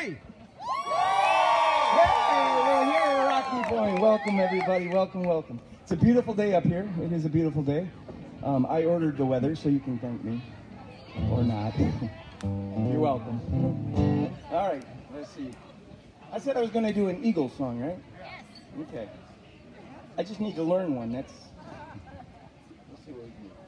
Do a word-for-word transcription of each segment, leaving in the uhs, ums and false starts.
Hey, we're here at Rocky Point. Welcome, everybody. Welcome, welcome. It's a beautiful day up here. It is a beautiful day. Um, I ordered the weather, so you can thank me. Or not. You're welcome. All right, let's see. I said I was going to do an Eagles song, right? Yes. Okay. I just need to learn one. That's... Let's see what we can do.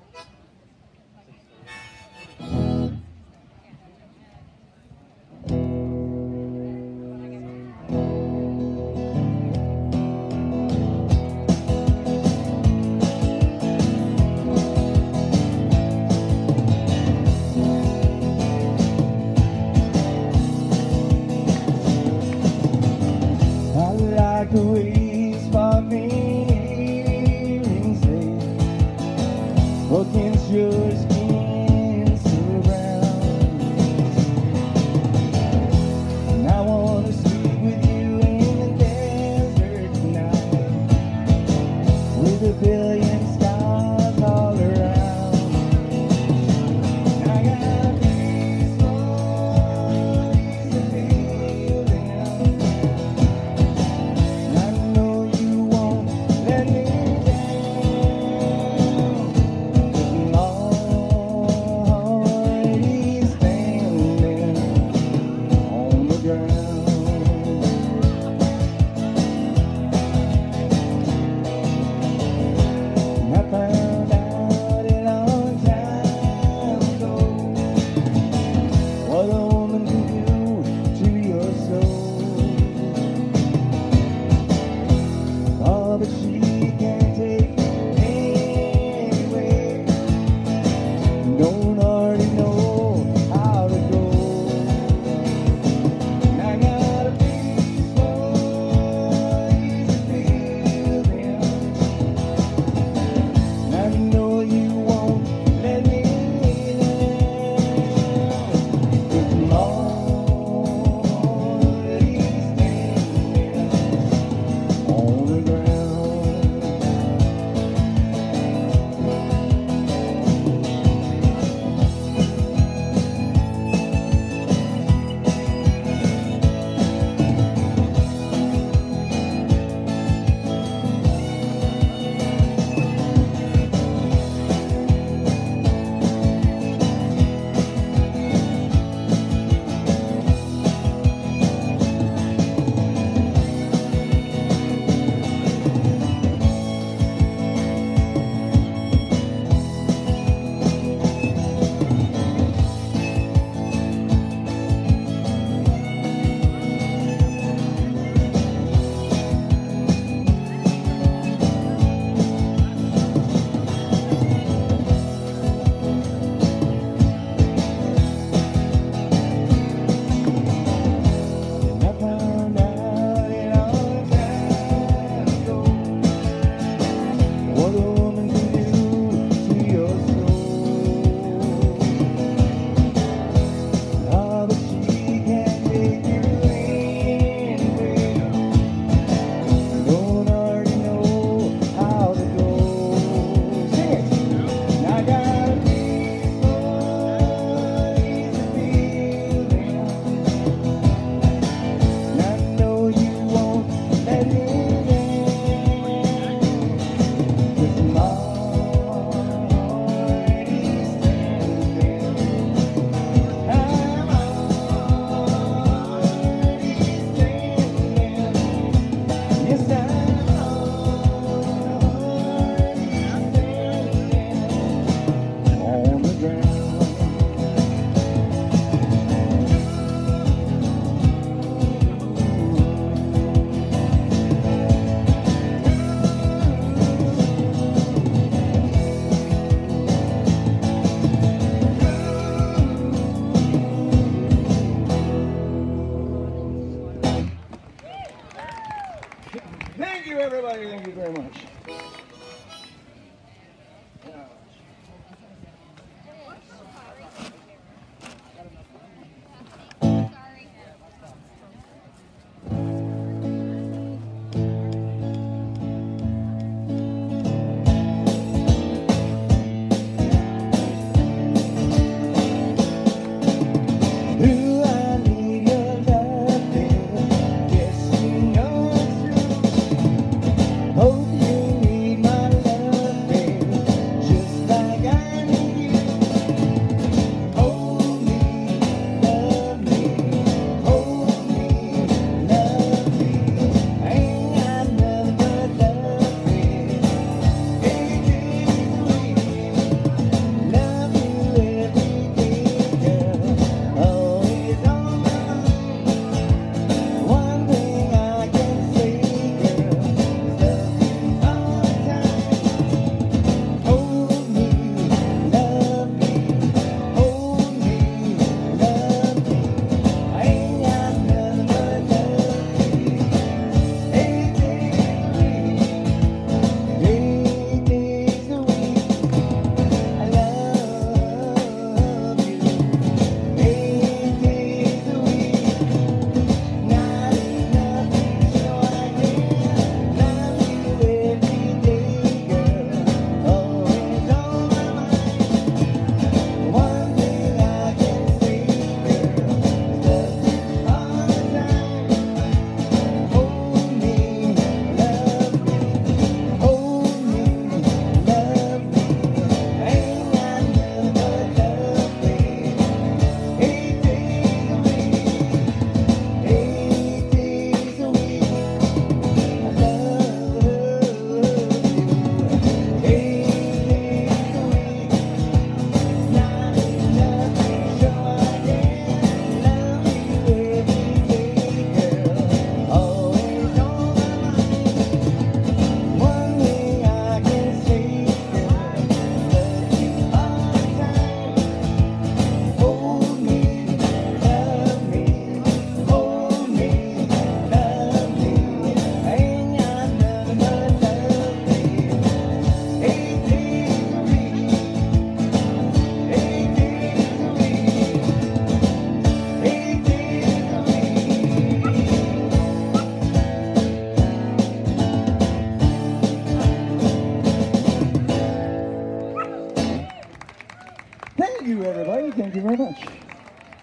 The waves for feeling safe against your skin so brown. And I want to sleep with you in the desert tonight, with a billion stars all around. And I got peaceful, easy feeling. But she can't take me anywhere. Don't already know how to go. And I got a peaceful, easy feeling. And I know you won't let me down. 'Cause I'm already standing on the ground. Thank you, everybody. Thank you very much. Do I need your love?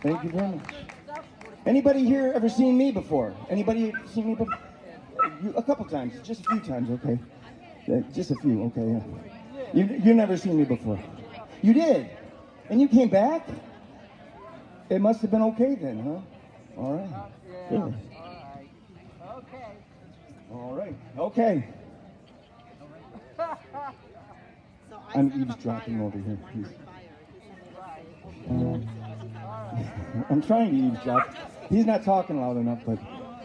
Thank you very much. Anybody here ever seen me before? Anybody seen me before? You, a couple times, just a few times, okay. Uh, just a few, okay, yeah. You, you never seen me before. You did? And you came back? It must have been okay then, huh? All right. Yeah. Good. All right. Okay. All right, okay. So I I'm set up a eavesdropping fire, over here. a winery fire. I'm trying to eavesdrop. He's not talking loud enough, but...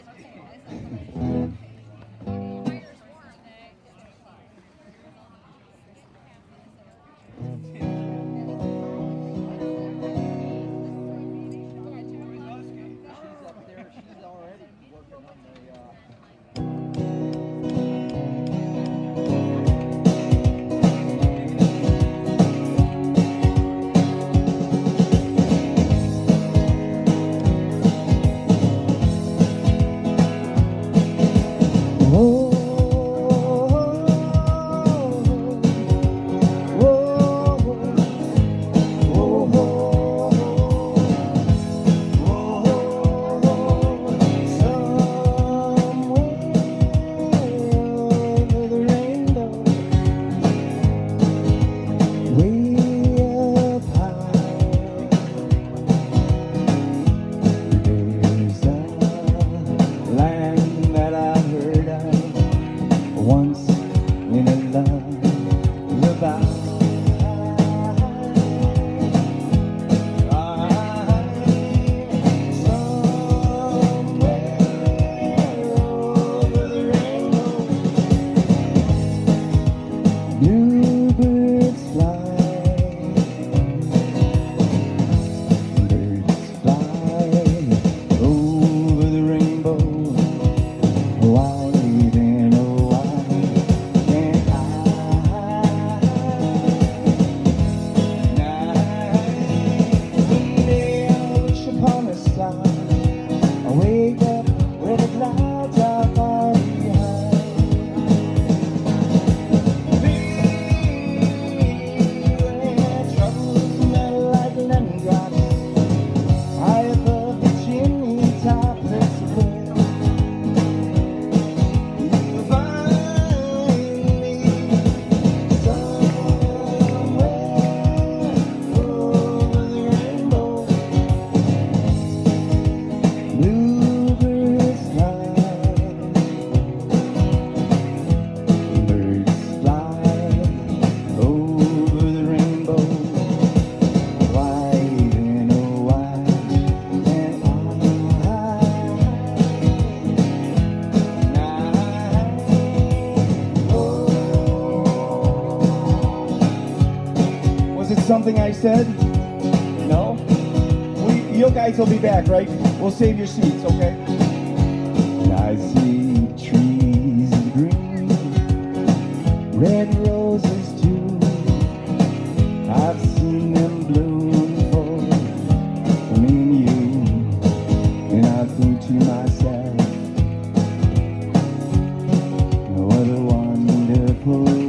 Something I said? No? We, you guys will be back, right? We'll save your seats, okay? I see trees of green, red roses too. I've seen them bloom for, for me and you. And I think to myself, what a wonderful world.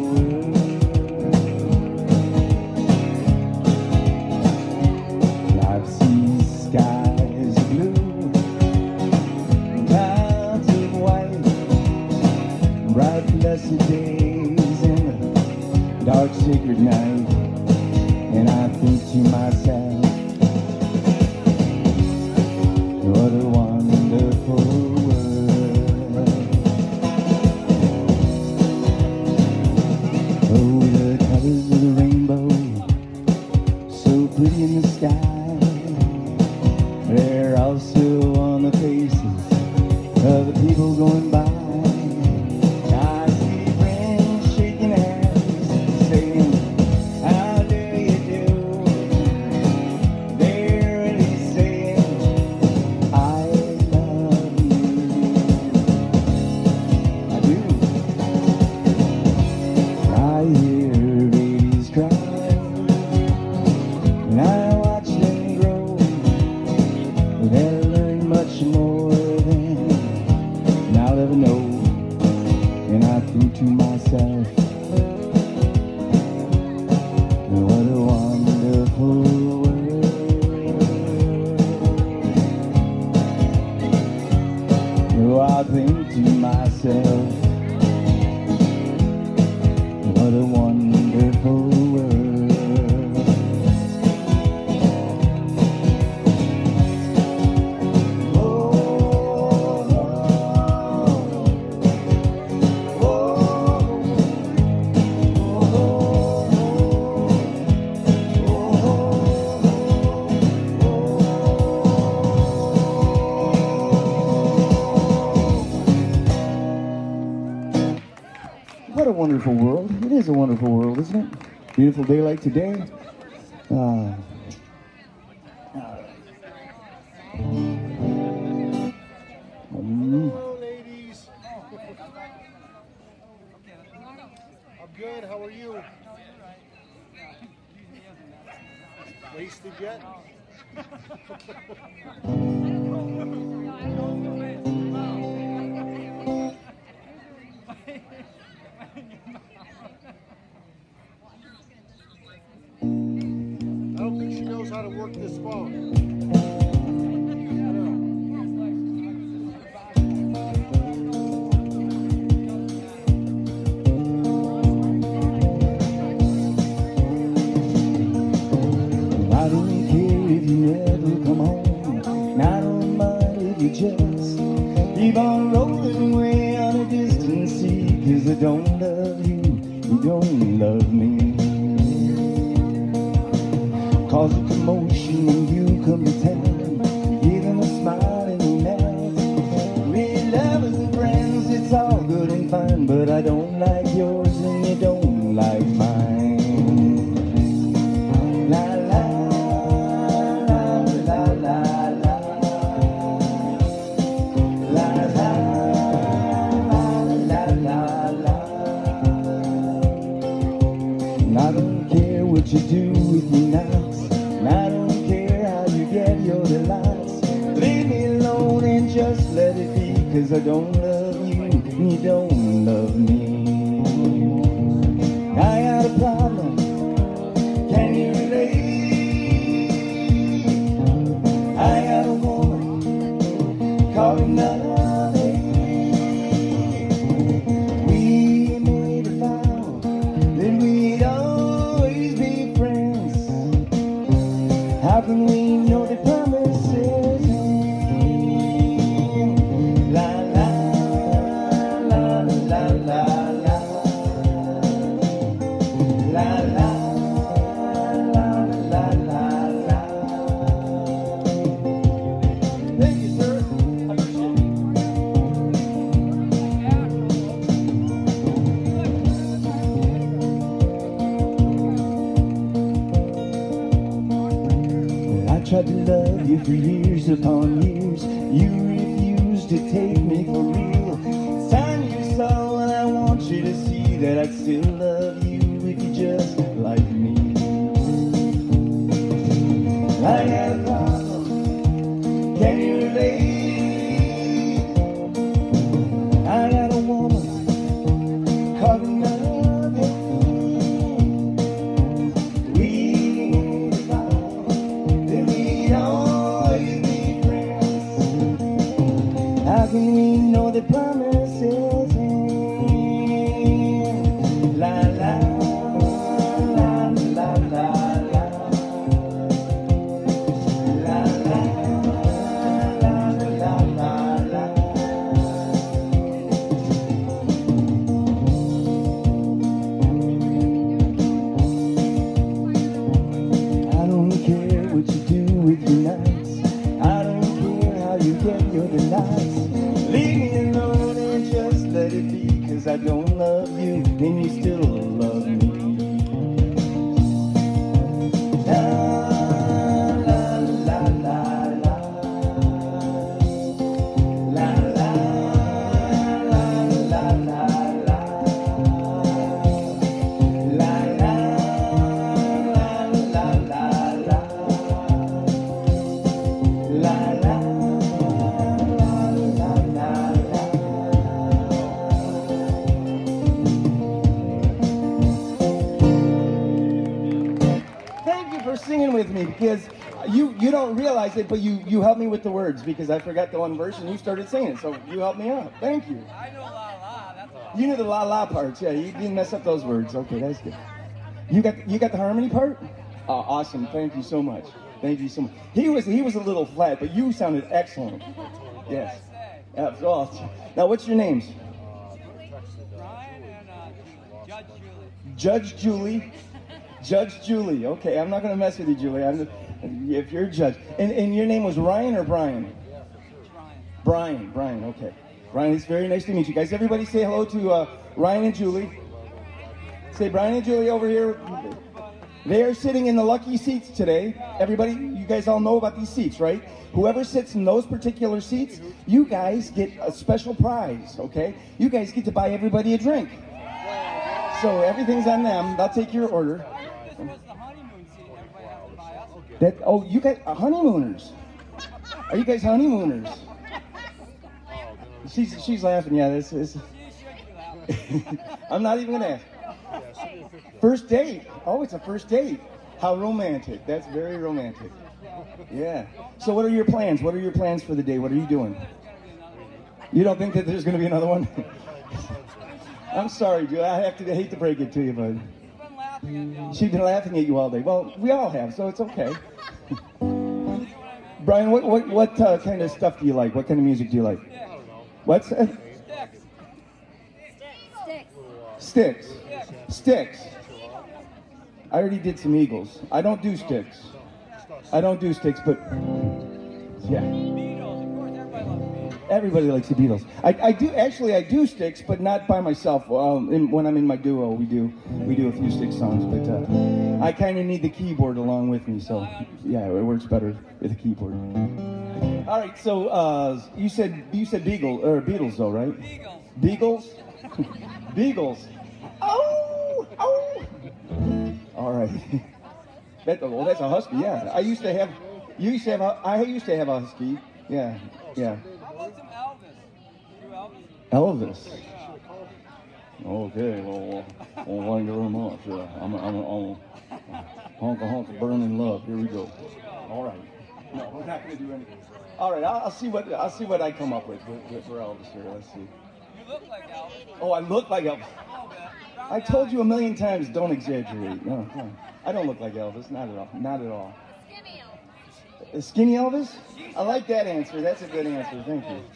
Days and a dark sacred night, and I think to myself, what a wonderful world. Oh, the colors of the rainbow, so pretty in the sky, they're also on the faces of the people going by. To myself, what a wonderful world. So I think to myself, what a wonderful world. Oh, oh, oh, what a wonderful world. It is a wonderful world, isn't it? Beautiful day like today. Uh, um, Hello, ladies. I'm good. How are you? Wasted yet? I don't think she knows how to work this phone. I don't care if you never come home, and I don't mind if you just keep on rolling away on a distant sea. Cause I don't love you, you don't love me. Cause a commotion when you come to town, give them a smile and a mouth. We're lovers and friends, it's all good and fine, but I don't like yours and you don't like mine. La la la la la la la la la la la. And I don't care what you do with me nights, and I don't care how you get your delights. Leave me alone and just let it be, cause I don't love you and you don't love me. I got a problem, can you relate? I got a woman called another. We made a vow that we'd always be friends. How can we know the promises? La la la la la la la la la la la la. Thank you, sir. I appreciate it. I tried to love you for years upon years. You refused to take me for real. It's time you saw, and I want you to see that I'd still love you if you just like me. I got a problem, can you relate? I got a woman called another. We made a vow that we'd always be friends. How can we know the promises end? La la la la la la. La la la la la la. I don't care what you do with your nights, I don't care how you get your delights. Leave me alone and just let it be, cause I don't love you and you still love me. La la la la la. La la la la la la. La la la la la la. La la la la realized it, but you, you helped me with the words because I forgot the one verse and you started singing, so you helped me out. Thank you. I know la la. That's all. You knew the la la parts, yeah. You didn't mess up those words. Okay, that's good. You got you got the harmony part? Oh, awesome. Thank you so much. Thank you so much. He was he was a little flat, but you sounded excellent. Yes. Uh, well, now, what's your names? Brian and uh, Judge Julie. Judge Julie. Judge Julie. Okay, I'm not going to mess with you, Julie. I'm just, if you're a judge. And, and your name was Ryan or Brian? Brian. Brian, Brian, okay. Brian, it's very nice to meet you guys. Everybody say hello to uh, Ryan and Julie. Say Brian and Julie over here. They are sitting in the lucky seats today. Everybody, you guys all know about these seats, right? Whoever sits in those particular seats, you guys get a special prize, okay? You guys get to buy everybody a drink. So everything's on them. They'll take your order. That, oh, you guys are honeymooners. Are you guys honeymooners? She's, she's laughing, yeah. This is. I'm not even going to ask. First date. Oh, it's a first date. How romantic. That's very romantic. Yeah. So what are your plans? What are your plans for the day? What are you doing? You don't think that there's going to be another one? I'm sorry, Julie. I have to I hate to break it to you, but she's been laughing at you all day. Well, we all have, so it's okay. Brian, what what what uh, kind of stuff do you like? What kind of music do you like? What's that? Sticks. Sticks. Sticks. I already did some Eagles. I don't do sticks. I don't do sticks, but yeah. Everybody likes the Beatles. I, I do actually. I do sticks, but not by myself. Um, in, when I'm in my duo, we do we do a few stick songs. But uh, I kind of need the keyboard along with me, so yeah, it works better with a keyboard. All right, so uh, you said you said Beagle or Beatles though, right? Beagles. Beagles. Oh, oh. All right. That, well, that's a husky. Yeah, I used to have. You used to have. A, I used to have a husky. Yeah, yeah. How about some Elvis? Elvis. Okay, well, well, thank you very much. Uh, I'm, I'm, I'm honka honka burning love. Here we go. All right. No, we're not going to do anything. All right, I'll, I'll see what I'll see what I come up with, with, with for Elvis here. Let's see. You look like Elvis. Oh, I look like Elvis. I told you a million times, don't exaggerate. No, no, I don't look like Elvis. Not at all. Not at all. Skinny Elvis. Uh, Skinny Elvis? I like that answer. That's a good answer. Thank you.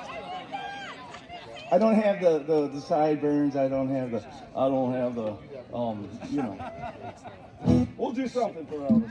I don't have the, the, the sideburns. I don't have the, I don't have the, um, you know. We'll do something for Elvis.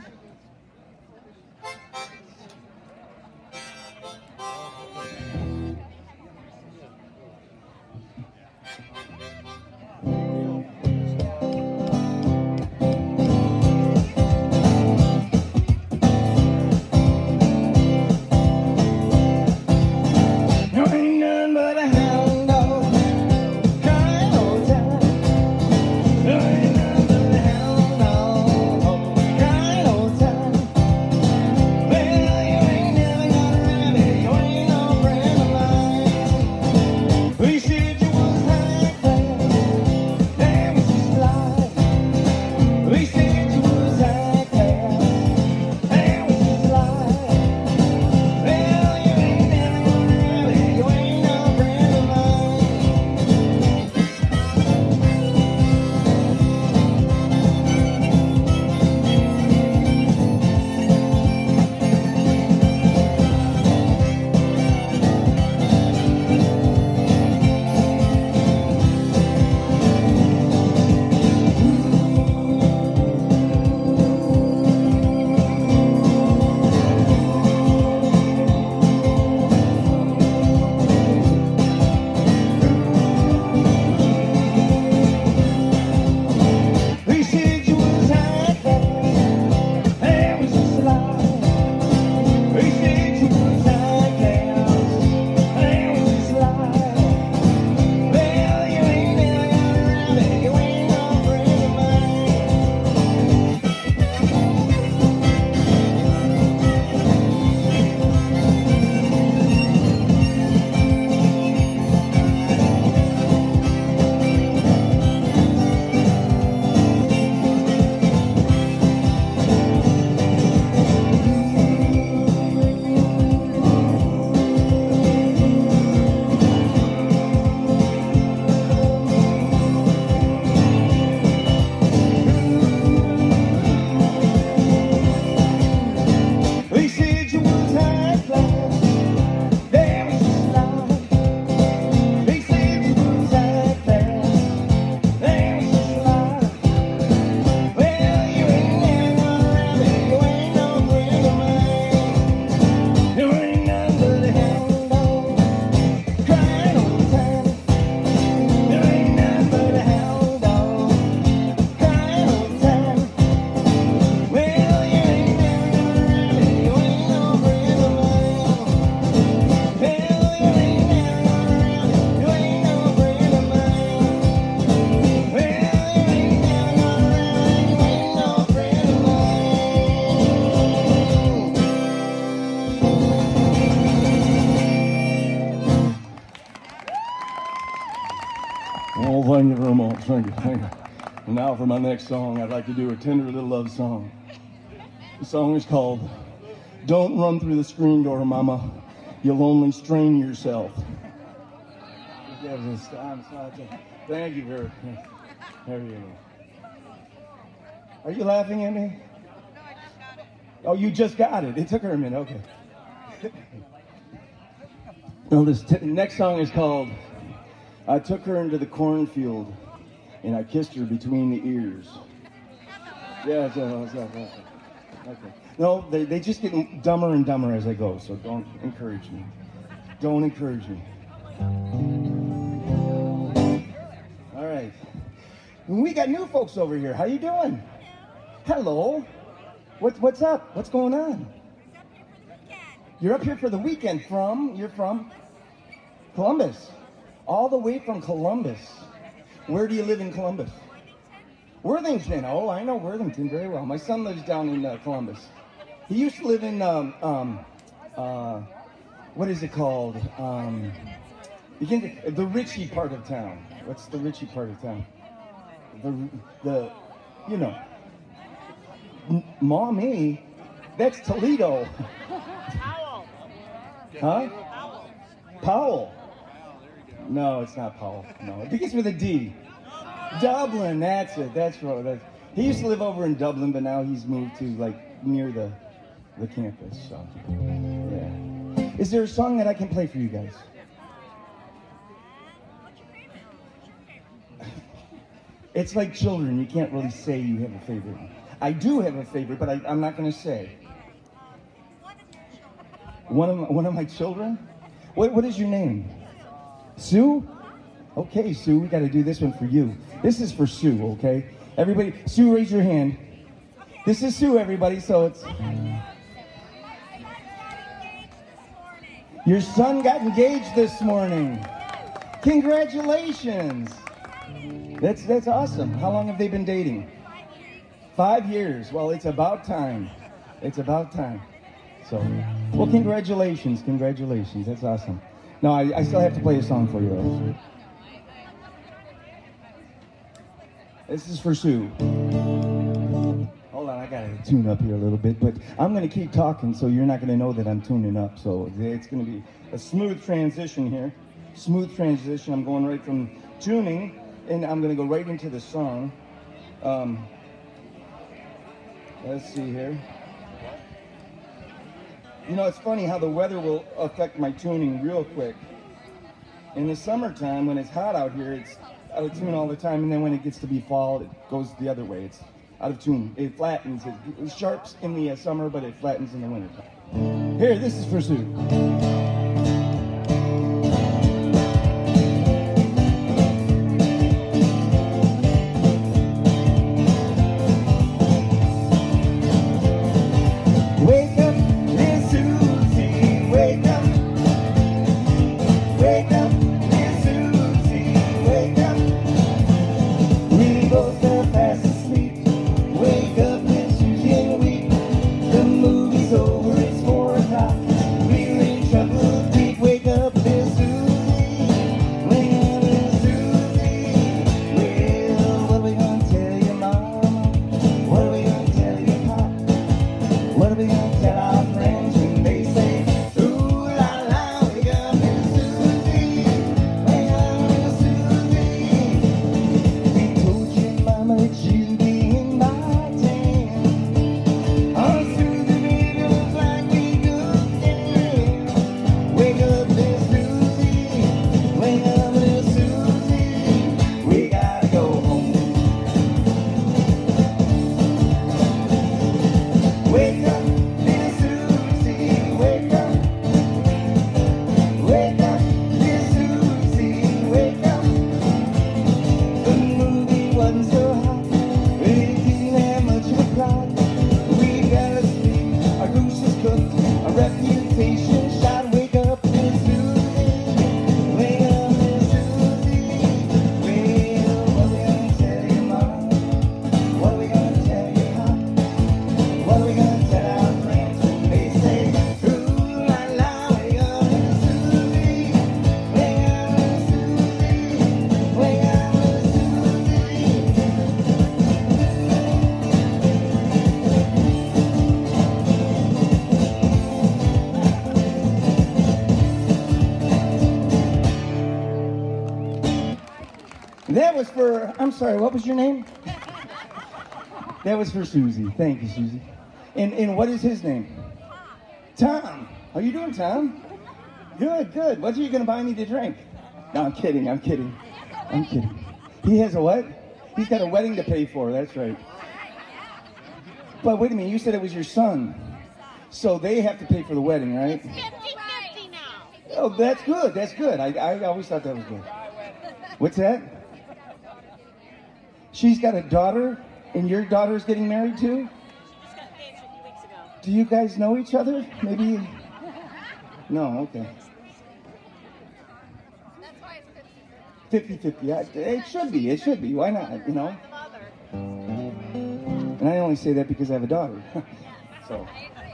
Well, thank you very much. Thank you. Thank you. And now for my next song, I'd like to do a tender little love song. The song is called Don't Run Through the Screen Door, Mama. You'll only strain yourself. Thank you very much. There you go. Are you laughing at me? No, I just got it. Oh, you just got it. It took her a minute. Okay. Well, this t- next song is called I Took Her Into the Cornfield and I Kissed Her Between the Ears. Yeah, it's, uh, it's, uh, okay. No, they, they just get dumber and dumber as I go, so don't encourage me. Don't encourage me. All right. We got new folks over here. How you doing? Hello. What, what's up? What's going on? You're up here for the weekend. From? You're from? Columbus. All the way from Columbus. Where do you live in Columbus? Worthington. Oh, I know Worthington very well. My son lives down in uh, Columbus. He used to live in, um, um, uh, what is it called? Um, you can, the Ritchie part of town. What's the Ritchie part of town? The, the, you know. M- Mommy, that's Toledo. Powell. Huh? Powell. No, it's not Powell. No, it begins with a D. Dublin, that's it. That's right. That's, he used to live over in Dublin, but now he's moved to like near the the campus. So, yeah. Is there a song that I can play for you guys? It's like children. You can't really say you have a favorite. I do have a favorite, but I, I'm not going to say. One of my, one of my children. What what is your name? Sue? Okay, Sue, we got to do this one for you. This is for Sue, okay? Everybody, Sue, raise your hand. This is Sue, everybody, so it's... Your son got engaged this morning. Congratulations. That's, that's awesome. How long have they been dating? Five years. Well, it's about time. It's about time. So, well, congratulations, congratulations. That's awesome. No, I, I still have to play a song for you, though. This is for Sue. Hold on, I gotta tune up here a little bit, but I'm gonna keep talking, so you're not gonna know that I'm tuning up. So it's gonna be a smooth transition here. Smooth transition. I'm going right from tuning, and I'm gonna go right into the song. Um, let's see here. You know, it's funny how the weather will affect my tuning real quick. In the summertime, when it's hot out here, it's out of tune all the time, and then when it gets to be fall, it goes the other way. It's out of tune. It flattens. It, it sharps in the uh, summer, but it flattens in the winter. Here, this is for Sue. What are we gonna tell our friends when they say, ooh la la, we got Miss Susie? That was for, I'm sorry, what was your name? That was for Susie. Thank you, Susie. And, and what is his name? Tom. Tom. How you doing, Tom? Good, good. What are you going to buy me to drink? No, I'm kidding, I'm kidding. I'm kidding. He has a what? He's got a wedding to pay for, that's right. But wait a minute, you said it was your son. So they have to pay for the wedding, right? fifty fifty now. Oh, that's good, that's good. I, I always thought that was good. What's that? She's got a daughter, and your daughter's getting married too? Just got engaged a few weeks ago. Do you guys know each other? Maybe? No, okay. That's why it's fifty fifty fifty. Yeah, it should be, it should be. Why not, you know? Mother. And I only say that because I have a daughter. So.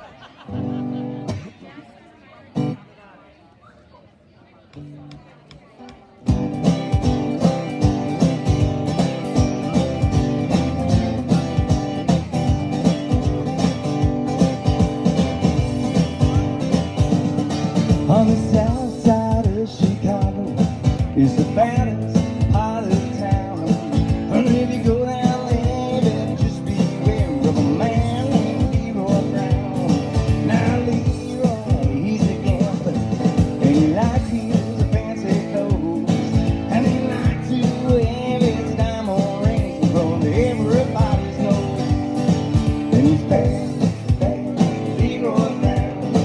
On the south side of Chicago is the fattest part of town. And if you go down there, then just beware of a man named Leroy Brown. Now Leroy, he's a gambler, and he likes his fancy clothes, and he likes to have his diamond rings from everybody's nose. And he's bad, bad, Leroy Brown.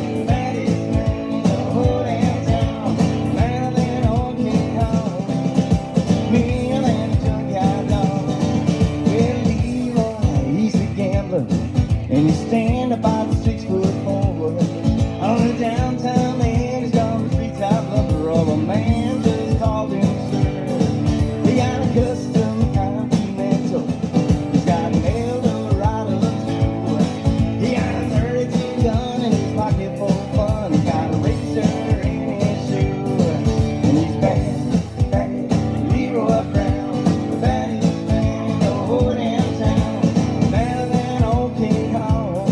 And you stand about six foot four on the downtown end. He's got the streets out lumber of a man just called him sir. He got a custom Continental. He's got an Eldorado too. He got a thirty-two gun in his pocket full of fun. He's got a razor in his shoe. And he's bad, bad, Leroy Brown, the baddest man in the whole damn town. Better than old King Kong.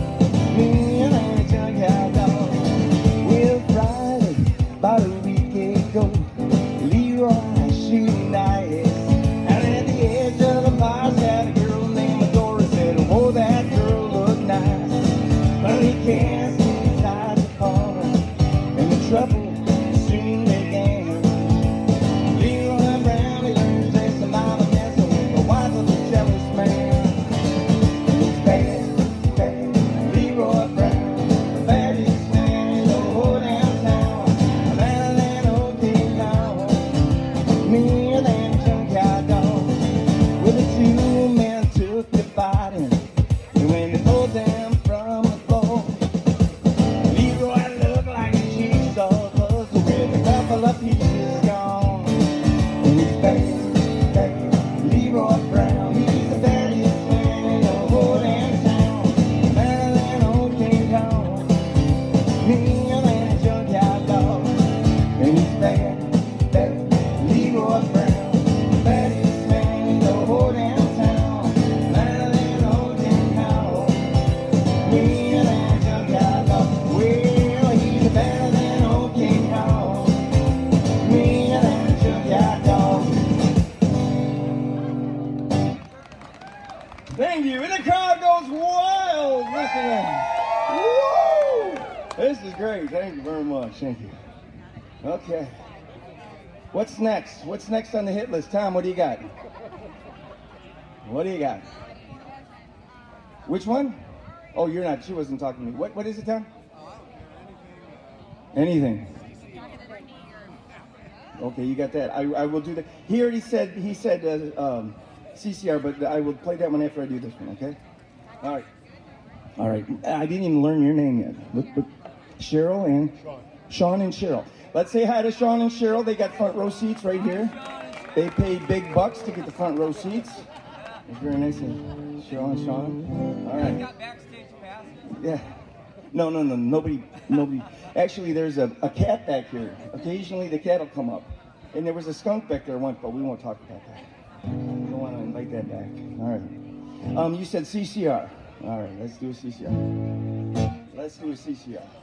Me and a junkyard dog. Well, Friday, about a week ago, Leroy shooting dice. And at the edge of the bar sat a girl named Dora. Said, oh, that girl looked nice. But he can't see inside the corner, and the trouble soon began. Leroy Brown, he learns there's some mama messing with the wife of a jealous man. And he's bad, bad, Leroy Brown, the baddest man in the whole damn town. Better than old King Kong, meaner than a junkyard dog. Well, the two men took to fighting, and when they pulled them from the floor, Leroy looked like a jigsaw puzzle with a couple of pieces gone. And he's bad, bad, Leroy Brown. He's the baddest man in the whole damn town. Better than old King Kong, meaner than a junkyard dog. And he's bad, bad, Leroy Brown, the baddest man in the whole damn town. Better than old King Kong, meaner than a junkyard dog. Well, he's better than old King Kong, meaner than a junkyard dog. Thank you. And the crowd goes wild listening. Woo! This is great. Thank you very much. Thank you. Okay. What's next? What's next on the hit list? Tom, what do you got? What do you got? Which one? Oh, you're not. She wasn't talking to me. What? What is it, Tom? Anything. Okay, you got that. I, I will do that. He already said, he said uh, um, C C R, but I will play that one after I do this one, okay? All right. All right. I didn't even learn your name yet. Look, look. Cheryl and? Sean. Sean and Cheryl. Let's say hi to Sean and Cheryl. They got front row seats right here. They paid big bucks to get the front row seats. It's very nice of Cheryl and Sean. All right. Got backstage passes. Yeah. No, no, no. Nobody, nobody. Actually, there's a, a cat back here. Occasionally, the cat will come up. And there was a skunk back there once, but we won't talk about that. We don't want to invite that back. All right. Um, you said C C R. All right, let's do a C C R. Let's do a C C R.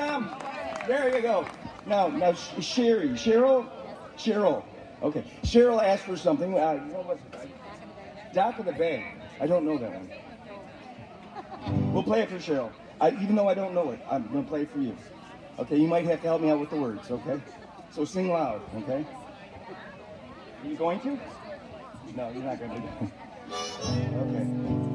Tom. There you go. Now, now, Sherry, Cheryl, Cheryl. Okay, Cheryl asked for something. Uh, what was it? Dock of the Bay. I don't know that one. We'll play it for Cheryl. I, even though I don't know it, I'm gonna play it for you. Okay, you might have to help me out with the words. Okay, so sing loud. Okay. Are you going to? No, you're not going to. Okay.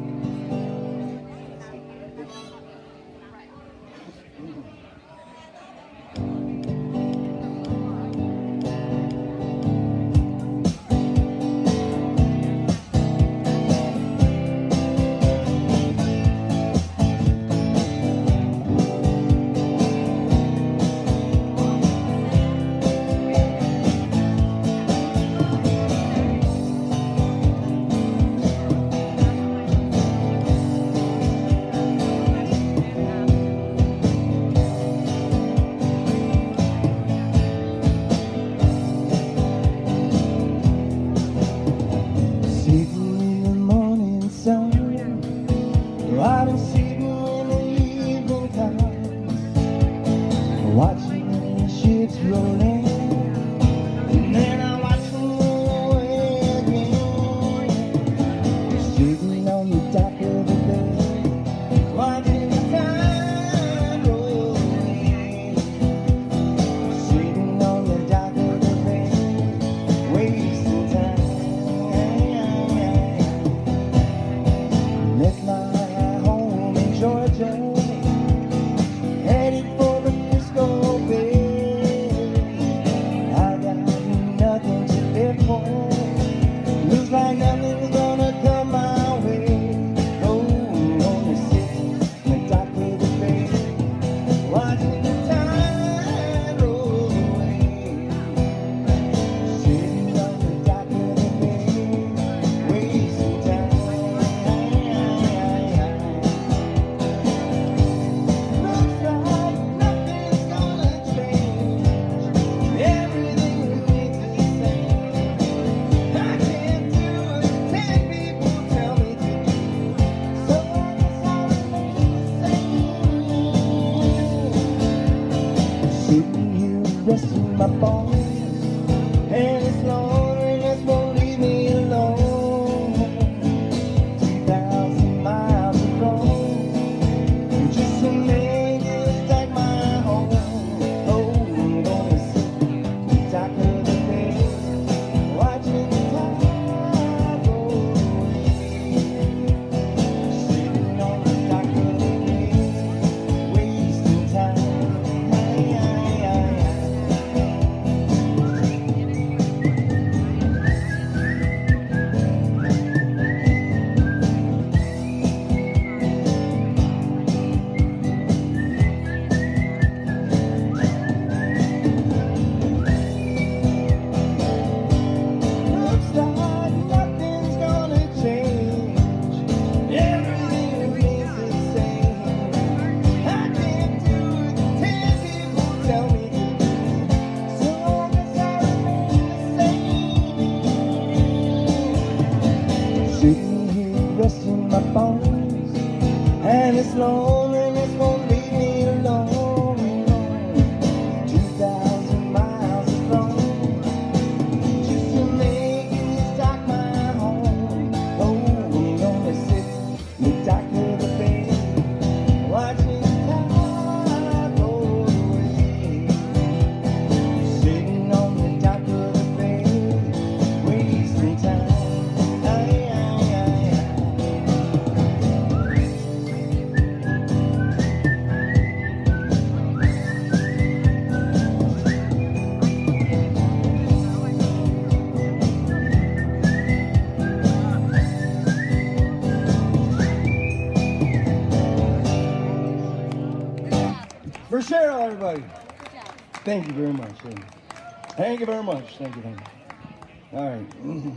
For Cheryl, everybody. Thank you very much. Thank you, thank you very much. Thank you, thank you. All right.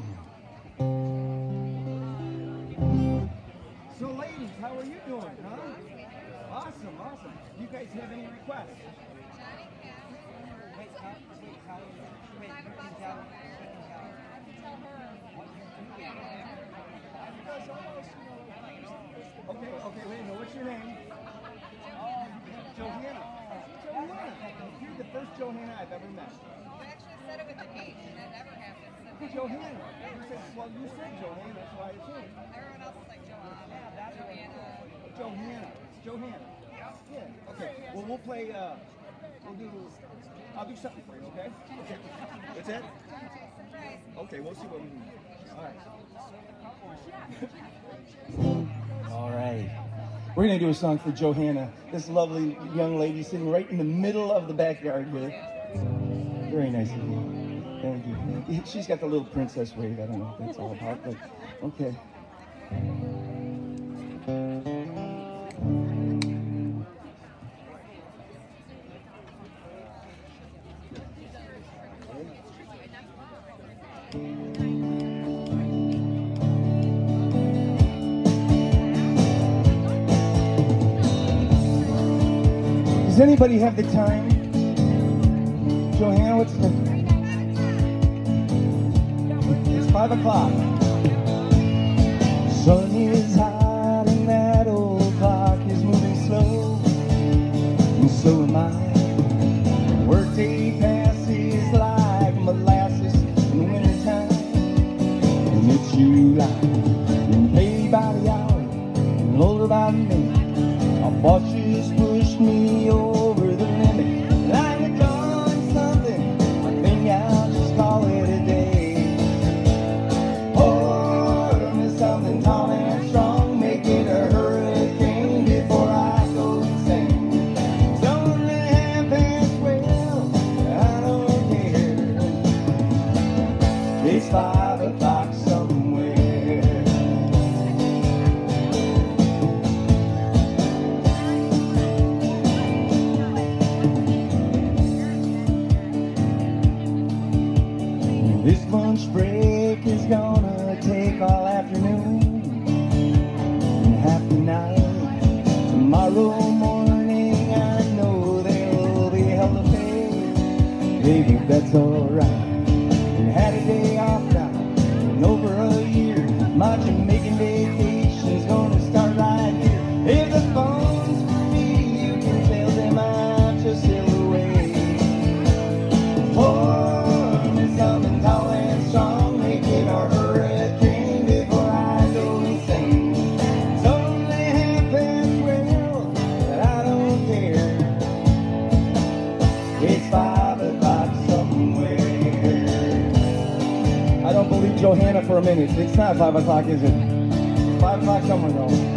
So, ladies, how are you doing, huh? Awesome, awesome. Do you guys have any requests? Wait, uh, wait, how, wait, you can tell, you can tell. Okay, okay, wait a minute. What's your name? Johanna. Johanna I've ever met. You actually said it with an H, and that never happens. So Johanna. You said, well, you said Johanna, that's why I assumed. everyone else is like Joanna, Joanna. Johanna. Johanna. Yeah. Okay. Well, we'll play. Uh, we'll do. I'll do something for you. Okay. Okay. That's it. Okay. We'll see what we do. All right. All right. We're gonna do a song for Johanna, this lovely young lady sitting right in the middle of the backyard here. Very nice of you. Thank you. She's got the little princess wave. I don't know what that's all about, but okay. Does anybody have the time? Johanna, what's the... It's five o'clock. Sun is hot and that old clock is moving slow. And so am I. Workday passes like molasses in wintertime. And it's July. And paid by the hour and older by the minute. Our boss just pushed me over the limit. And I had done something, I think I'll just call it a day. Pour me something tall and strong, make it a hurricane before I go insane. It's only half past twelve, I don't care. It's five o'clock somewhere. This lunch break is gonna take all afternoon and half the night. Tomorrow morning I know there'll be hell to pay. Baby, that's alright. And had a day off now in over a year. My Jamaican vacation's gonna start right here. If the phone's for me, you can tell them I'm just still away. Pour me something tall and strong, make it a hurricane before I go insane. It's only half past twelve, but I don't care. It's five o'clock somewhere. I don't believe Johanna for a minute. It's not five o'clock, is it? It's five o'clock somewhere though.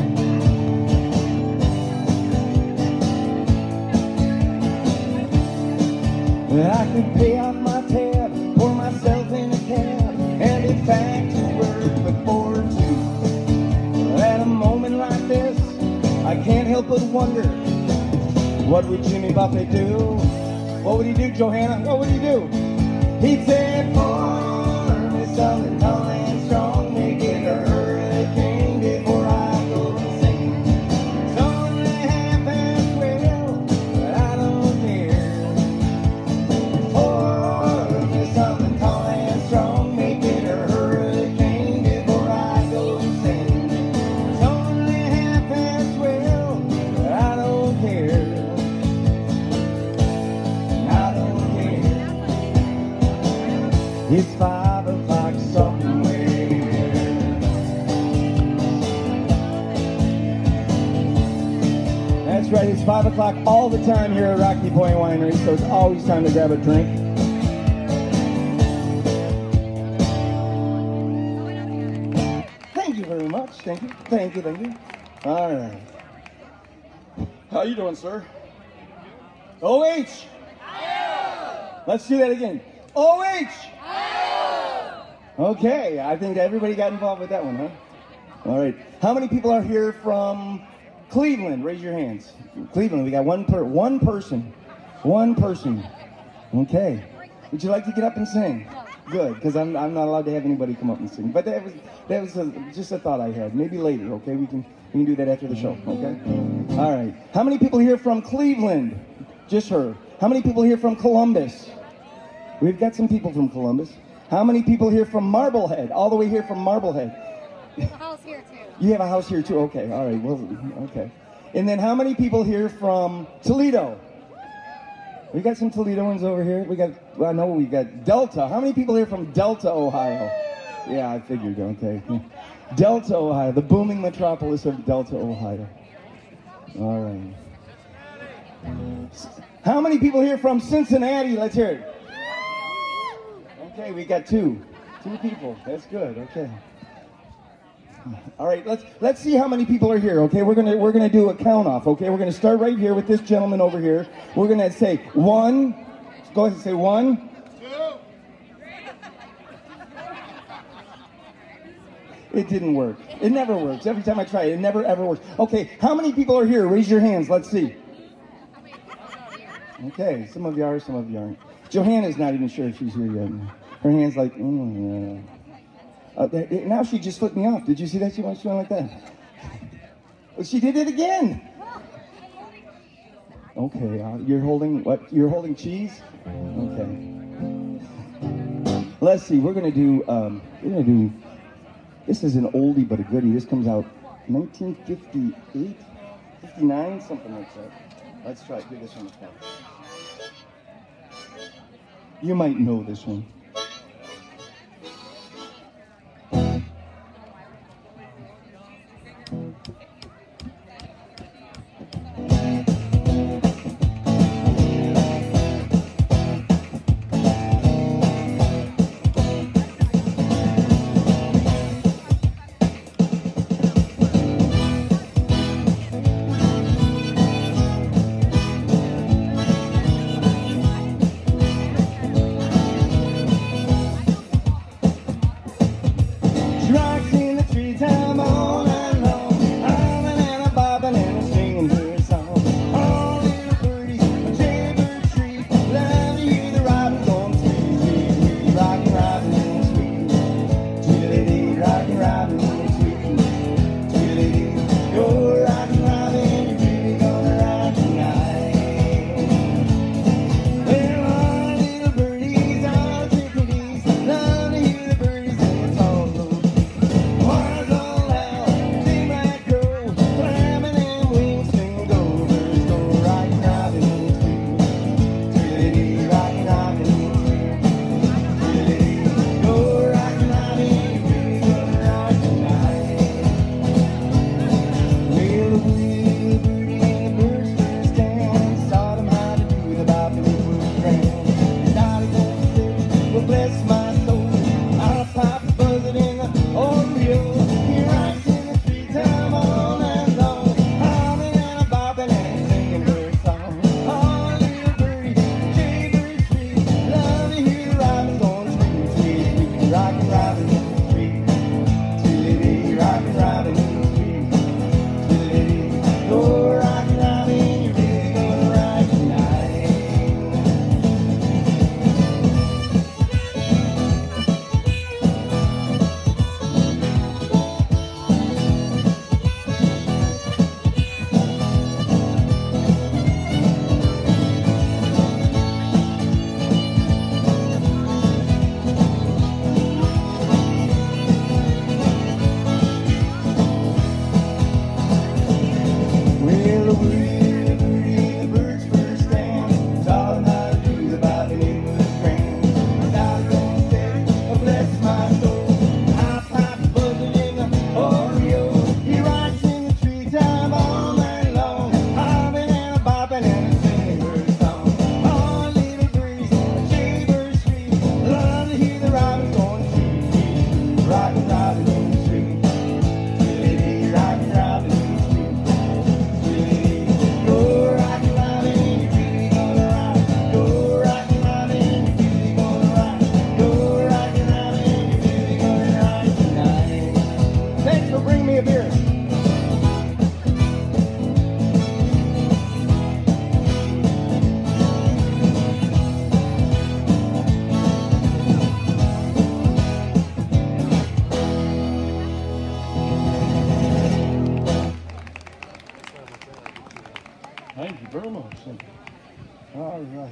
I could pay off my tab, pour myself in a cab, and it's back to work before two. At a moment like this, I can't help but wonder, what would Jimmy Buffett do? What would he do, Johanna? What would he do? He'd say, pour me something tall and strong, make it a hurricane before I go insane. It's only half past twelve, but I don't care. Pour me something tall and strong, make it a hurricane before I go insane. It's only half past twelve, but I don't care. I don't care. It's five o'clock somewhere. That's right, it's five o'clock all the time here at Rocky Point Winery, so it's always time to grab a drink. Thank you very much. Thank you. Thank you. Thank you. All right. How you doing, sir? O H. Let's do that again. O H. Okay, I think everybody got involved with that one, huh? All right. How many people are here from Cleveland? Raise your hands. Cleveland, we got one per one person. One person. Okay. Would you like to get up and sing? Good, because I'm I'm not allowed to have anybody come up and sing. But that was that was a, just a thought I had. Maybe later, okay? We can we can do that after the show, okay? All right. How many people here from Cleveland? Just her. How many people here from Columbus? We've got some people from Columbus. How many people here from Marblehead? All the way here from Marblehead. There's a house here too. You have a house here too? Okay, all right, well, okay. And then how many people here from Toledo? We got some Toledoans over here. We got, well, I know we got Delta. How many people here from Delta, Ohio? Yeah, I figured, okay. Delta, Ohio, the booming metropolis of Delta, Ohio. All right. How many people here from Cincinnati? Let's hear it. Okay, we got two. Two people. That's good. Okay. All right, let's let's see how many people are here. Okay, we're gonna we're gonna do a count off. Okay, we're gonna start right here with this gentleman over here. We're gonna say one. Go ahead and say one. Two. It didn't work. It never works. Every time I try it, it never ever works. Okay, how many people are here? Raise your hands. Let's see. Okay, some of you are, some of you aren't. Johanna's not even sure if she's here yet. Her hand's like, mm, yeah. Uh, now she just flipped me off. Did you see that? She went, she went like that. Well, she did it again. Okay, uh, you're holding what? You're holding cheese? Okay. Let's see. We're gonna do. Um, we're gonna do. This is an oldie but a goodie. This comes out nineteen fifty-eight, fifty-nine, something like that. Let's try it. Do this one. You might know this one. Thank you very much. All right.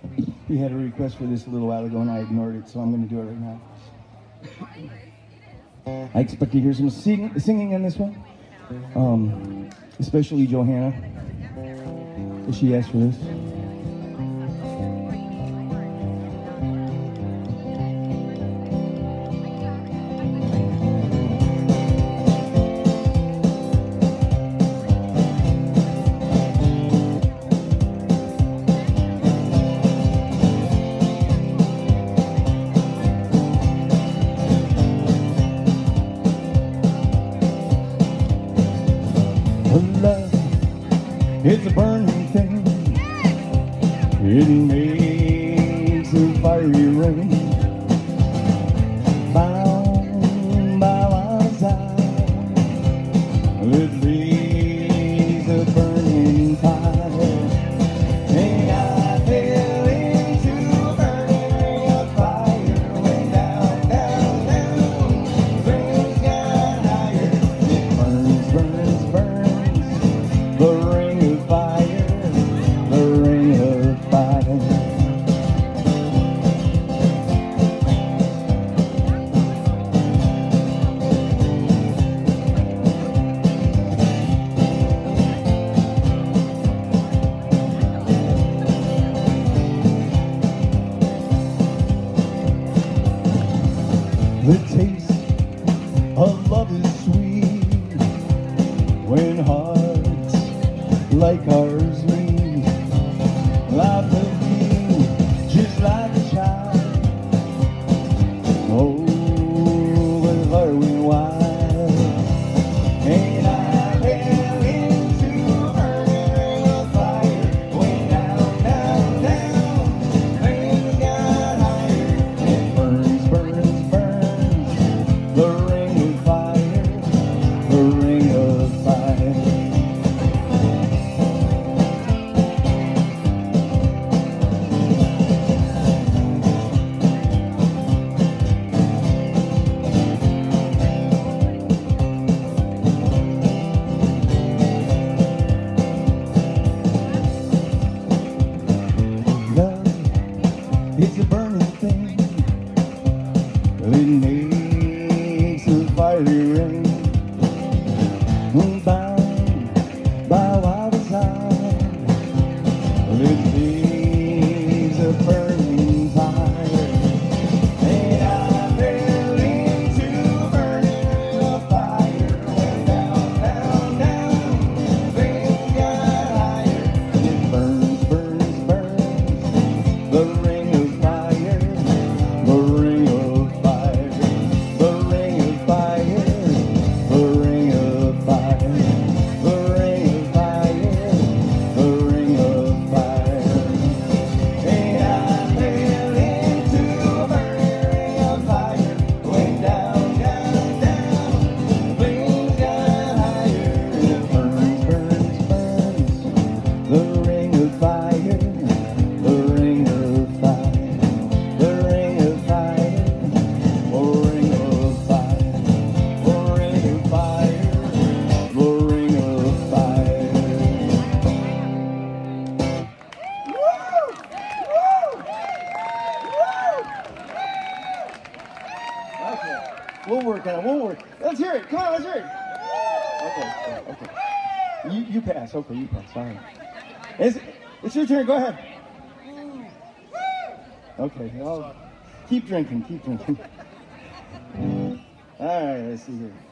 You had a request for this a little while ago and I ignored it, so I'm going to do it right now. I expect to hear some sing singing in this one, um, especially Johanna, if she asked for this. It's a burning thing. It makes a fiery rain. Bound by my side, it leaves a burning fire. And I fell into a burning fire. Went down, down, down. Flames got higher. It burns, burns, burns. The ring of fire, the ring of fire. The taste of love is sweet when hearts like ours meet. Life will be just like a child. Oh, with her we wild. And I fell into a burning of fire. Went down, down, down. Flames got higher. It burns, burns, burns. The ring of fire, the ring of fire. Love, it's a burning thing. It makes a fiery rain. Bound by wild desire, it leaves a burning fire. And I fell into a burning of fire. Went down, down, down. Flames got higher. It burns, burns, burns. The ring of fire, the ring of fire, the ring of fire, the ring of fire, the ring of fire, the ring of fire. And I fell into a burning of fire. Went down, down, down. Flames got higher. It burns, burns, burns. The ring of fire, the ring of fire, the ring of fire, the ring of fire, the ring of fire, the ring of fire. Woo! Woo! Woo! Okay, we'll work on it. We'll work. Let's hear it. Come on, let's hear it. Okay, okay. You you pass. Okay, you pass. All right. It's, it's your turn. Go ahead. Okay. I'll keep drinking. Keep drinking. All right. Let's see here.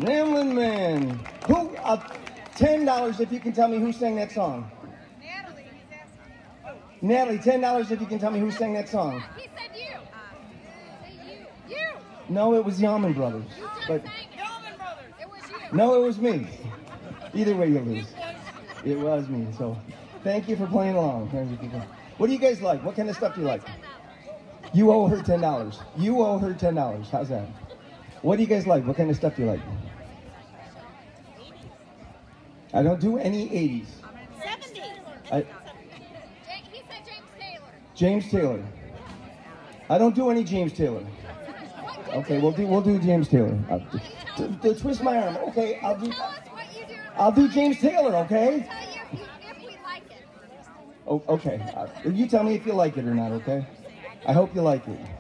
Hamlin Man. Who? Uh, ten dollars if you can tell me who sang that song. Natalie, he's asking. Natalie, ten dollars if you can tell me who sang that song. He said you. Uh, you. You. No, it was the Allman Brothers. But Yeoman Brothers. It was you. no, it was me. Either way, you lose. It was me. So, thank you for playing along. What do you guys like? What kind of stuff do you like? You owe her ten dollars. You owe her ten dollars. How's that? What do you guys like? What kind of stuff do you like? I don't do any eighties. seventies. I, He said James Taylor. James Taylor. I don't do any James Taylor. Okay, we'll do we'll do James Taylor. Uh, t- t- twist my arm. Okay, I'll do Tell us what you do. I'll do James Taylor. Okay. Tell you if, you, if we like it. Oh, okay. Uh, you tell me if you like it or not. Okay. I hope you like it.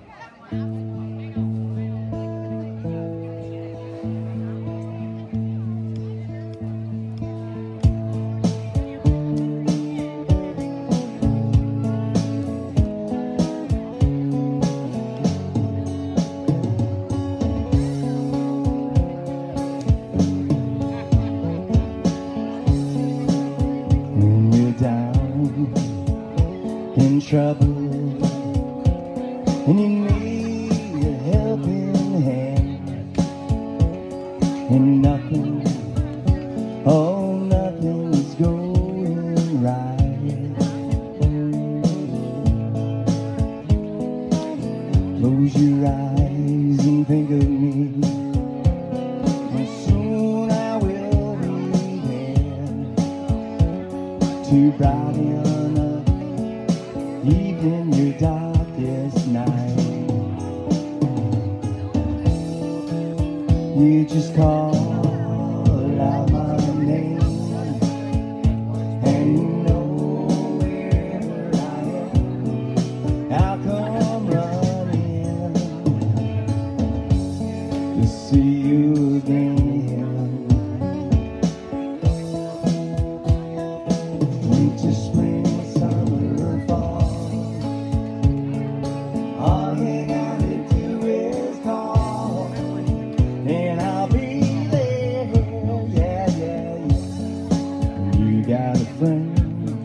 When you're down in trouble and you need a helping hand, and nothing, oh, nothing is going right. Close your eyes and think of me, and soon I will be there to brighten up even your darkest night. You just call out my name, and you know wherever I am, I'll come running to see you again. Winter, spring, summer, fall, I'll hang out with you as call, and I'll be there, yeah, yeah, yeah. You got a friend.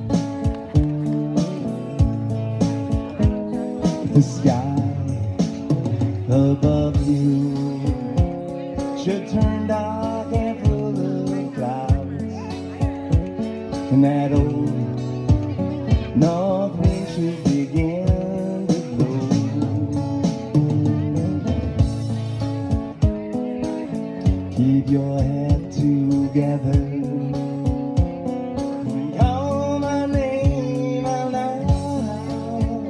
The sky above you should turn dark and full of clouds, and that old north wind should begin to blow. Keep your head together and call my name out loud.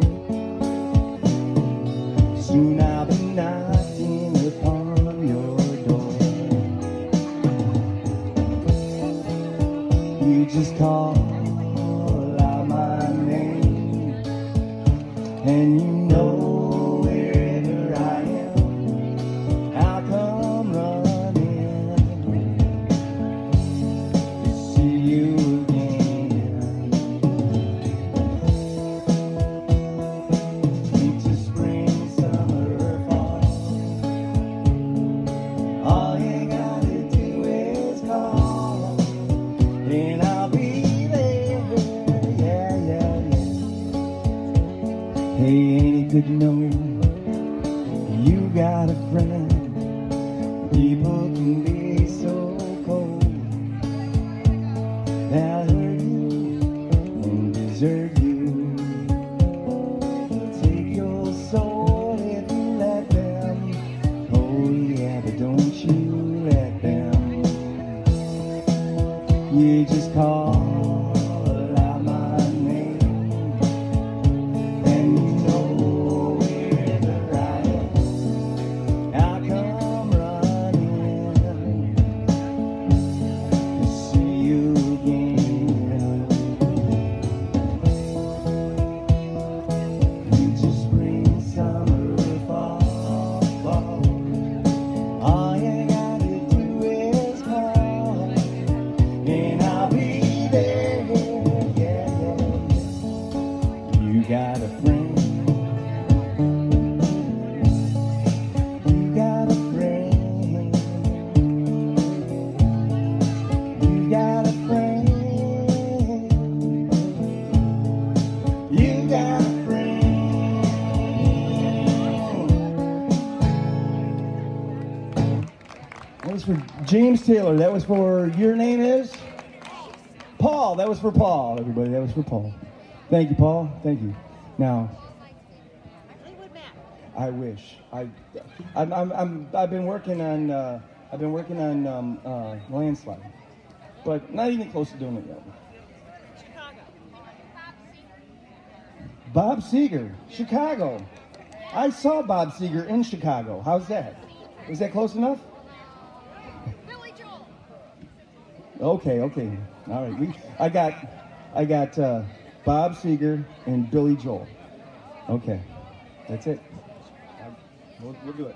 Soon I'll be knocking upon your door. You just call out my name, and you know wherever I am, I'll come running was for James Taylor. That was for, your name is? Paul. That was for Paul, everybody. That was for Paul. Thank you, Paul. Thank you. Now, I wish. I, I'm, I'm, I'm, I've been working on, uh, I've been working on um, uh, landslide, but not even close to doing it yet. Bob Seger, Chicago. I saw Bob Seger in Chicago. How's that? Was that close enough? Billy Joel. Okay, okay. All right. We, I got, I got uh, Bob Seger and Billy Joel. Okay, that's it. I, we'll, we'll do it.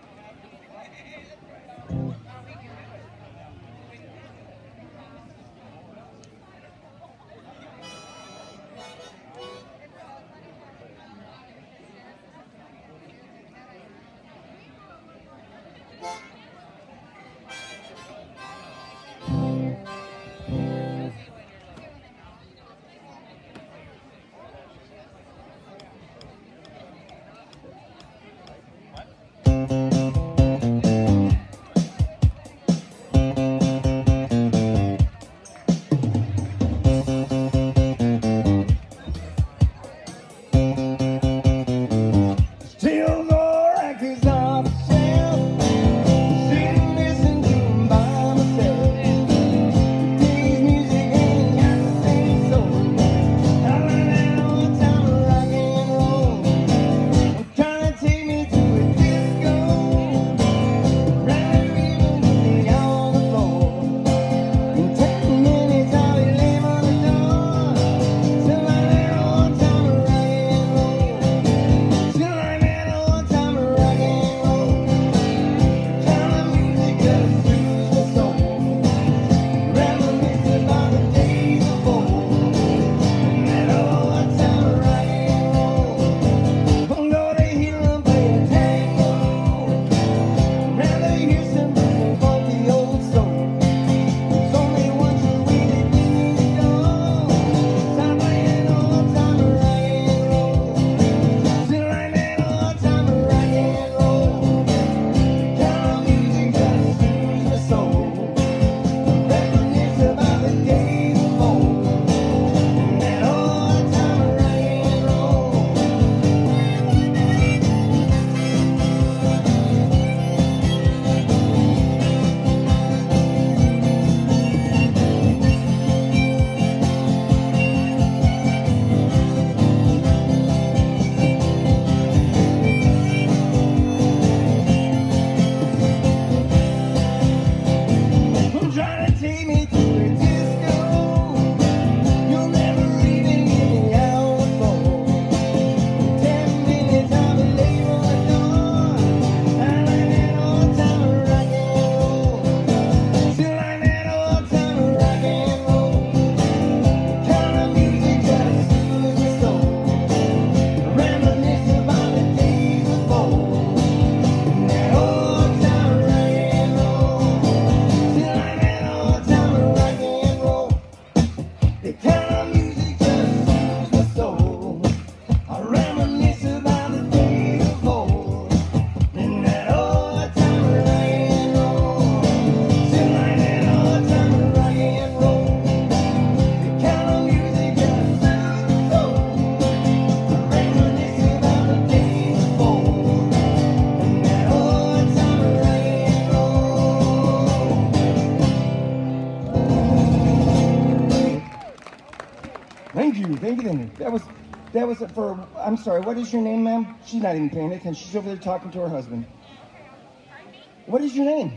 Thank you, thank you, thank you. That was, that was for, I'm sorry, what is your name, ma'am? She's not even paying attention. She's over there talking to her husband. What is your name?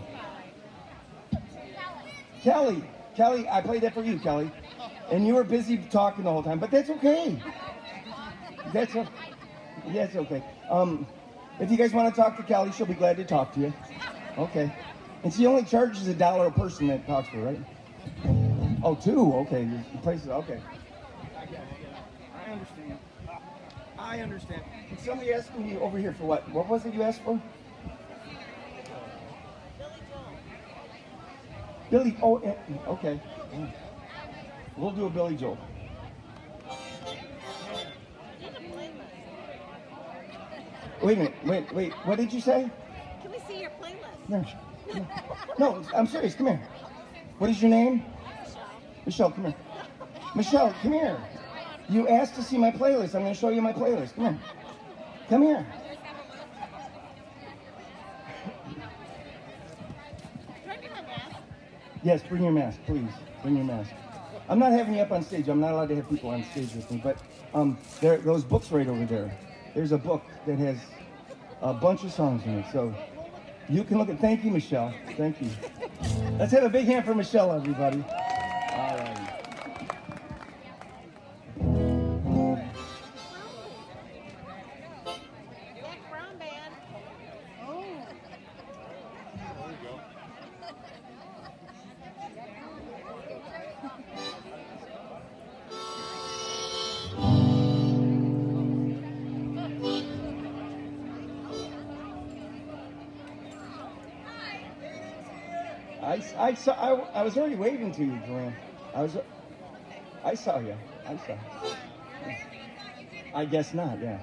Kelly. Kelly, I played that for you, Kelly. And you were busy talking the whole time, but that's okay. That's, a, that's okay. Um, if you guys want to talk to Kelly, she'll be glad to talk to you. Okay. And she only charges a dollar a person that talks to her, right? Oh, two? Okay. The price is, okay. I get it, I get it. I understand. I understand. And somebody asked me over here for what? What was it you asked for? Billy, oh, okay. We'll do a Billy Joel. Wait a minute, wait, wait, what did you say? Can we see your playlist. Come here. Come here. No, I'm serious. Come here. What is your name? Michelle, come here. Michelle, come here. You asked to see my playlist. I'm going to show you my playlist. Come here. Come here. Yes, bring your mask, please. Bring your mask. I'm not having you up on stage. I'm not allowed to have people on stage with me. But um, there, those books right over there. There's a book that has a bunch of songs in it. So you can look at. Thank you, Michelle. Thank you. Let's have a big hand for Michelle, everybody. All right. Brown band. Oh. There you go. I, I saw. I, I was already waving to you, Joanne. I was. I saw you. I saw. I guess not. Yeah.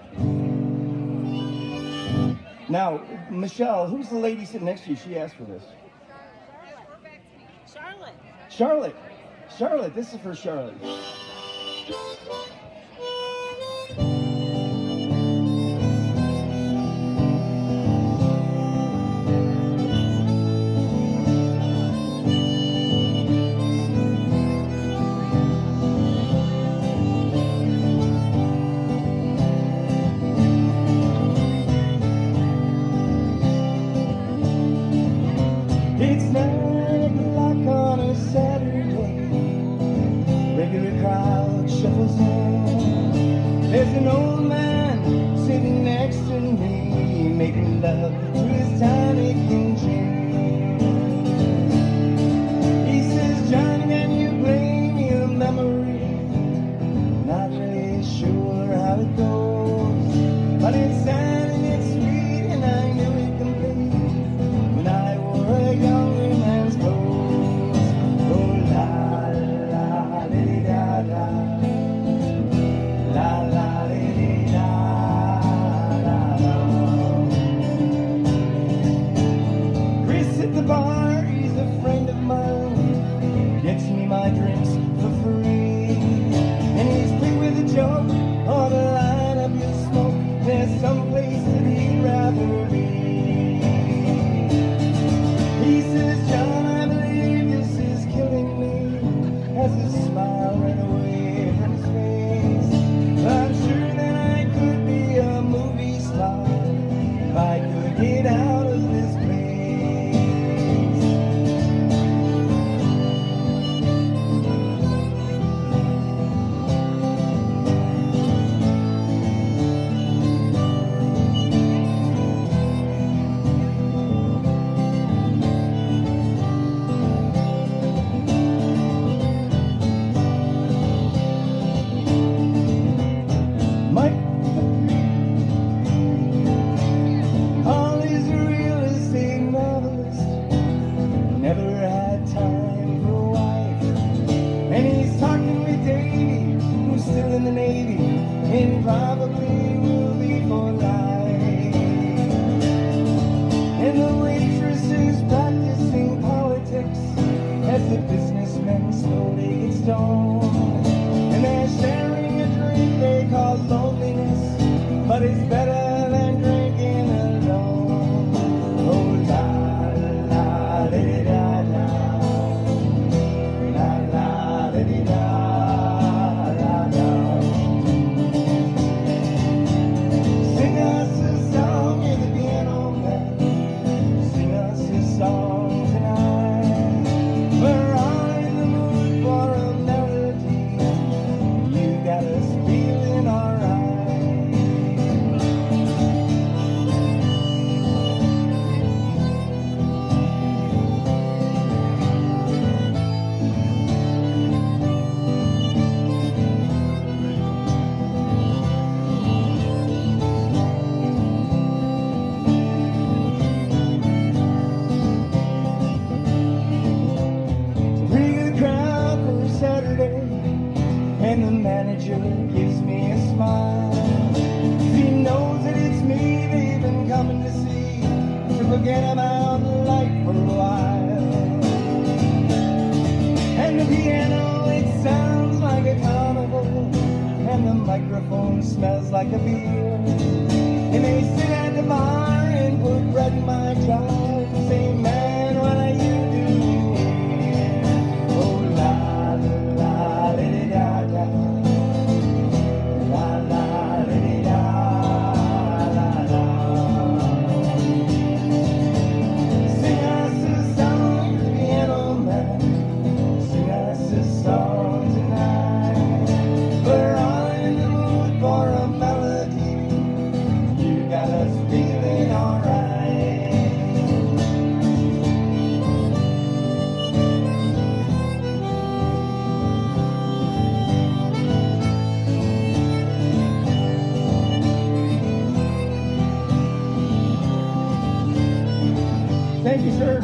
Now, Michelle, who's the lady sitting next to you? She asked for this. Charlotte. Charlotte. Charlotte. This is for Charlotte. It's nine o'clock on a Saturday. Regular crowd shuffles in. There's an old man sitting next to me, making love to his tonic and gin. He says, Johnny, can you play me a memory? Not really sure how it goes, but it's sad and it's sweet, and I knew it complete when I wore a younger man's clothes. Oh, la, la, li, da, da. La, la, li, da, da, da. Chris at the bar, he's a friend of mine. Gets me my drinks for free. And he's quick with a joke, or to line up your smoke. There's some place that he'd rather be. He says, John, I believe this is killing me. Has a smile right away from his face. I'm sure that I could be a movie star if I could get out of this place. for a while. And the piano, it sounds like a carnival, and the microphone smells like a beer. And they sit at the bar and put bread in my jar and say, man, what are you doing here? Oh, la, la, la, da, da, la, la, da, da, la, la. Sing us a song, piano man. Sing us a song tonight. We're all in the mood for a melody. You got us feeling alright. Thank you, sir.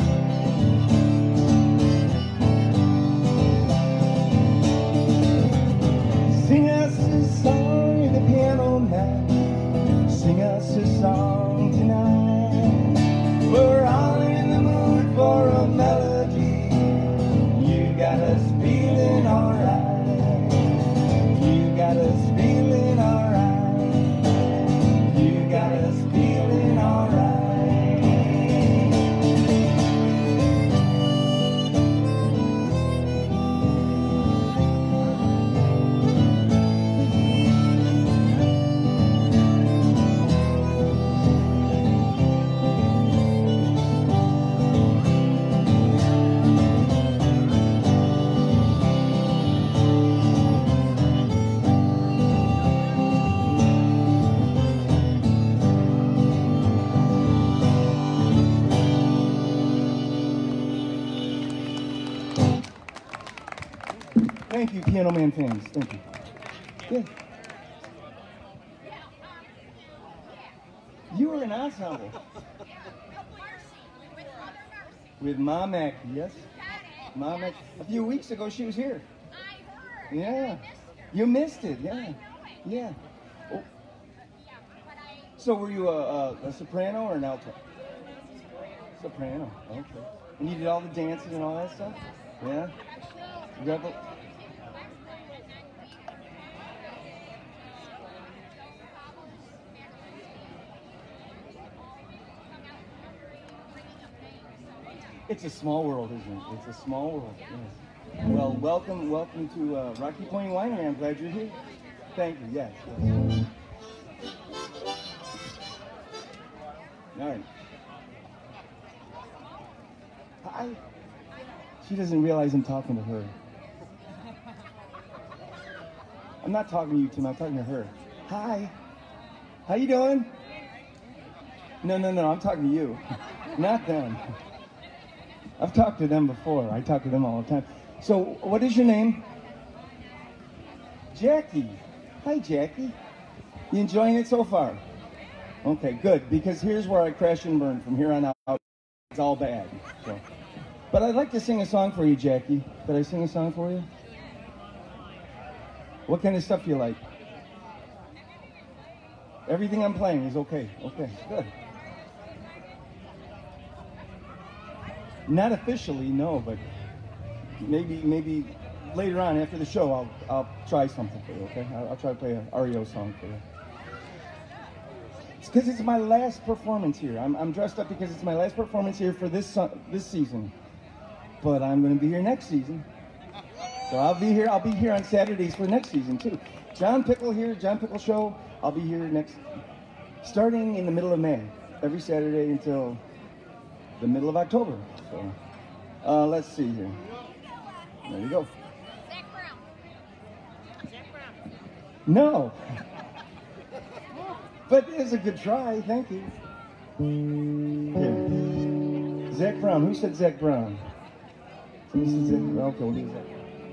Sing us a song, the piano man. Sing us a song tonight. We're all in the mood for a melody. You got us feeling alright. You got us feeling alright. You got us feeling alright. Thank you, Piano Man fans. Thank you. Yeah. You were an ensemble. With Mom Mac, yes? Mom Mac. A few weeks ago, she was here. Yeah. You missed it, yeah. Yeah. Oh. So were you a, a, a soprano or an alto? Soprano, okay. And you did all the dancing and all that stuff? Yeah? Rebel. It's a small world, isn't it? It's a small world, yes. Well, welcome, welcome to uh, Rocky Point Winery. I'm glad you're here. Thank you, yes. yes. All right. Hi. She doesn't realize I'm talking to her. I'm not talking to you, Tim. I'm talking to her. Hi. How you doing? No, no, no. I'm talking to you, not them. I've talked to them before. I talk to them all the time. So, what is your name? Jackie. Hi, Jackie. You enjoying it so far? Okay, good. Because here's where I crash and burn. From here on out, it's all bad. So. But I'd like to sing a song for you, Jackie. Could I sing a song for you? What kind of stuff do you like? Everything I'm playing is okay. Okay, good. Not officially, no, but maybe maybe later on after the show, I'll I'll try something for you. Okay, I'll, I'll try to play an R E O song for you. It's because it's my last performance here. I'm I'm dressed up because it's my last performance here for this this season. But I'm going to be here next season. So I'll be here. I'll be here on Saturdays for next season too. John Pickle here, John Pickle Show. I'll be here next, starting in the middle of May, every Saturday until the middle of October. So uh, let's see here. There you go. Zach Brown. Zach Brown. No. But it's a good try. Thank you. Here. Zach Brown. Who said Zach Brown? Somebody said Zach Brown. Okay, we'll do Zach.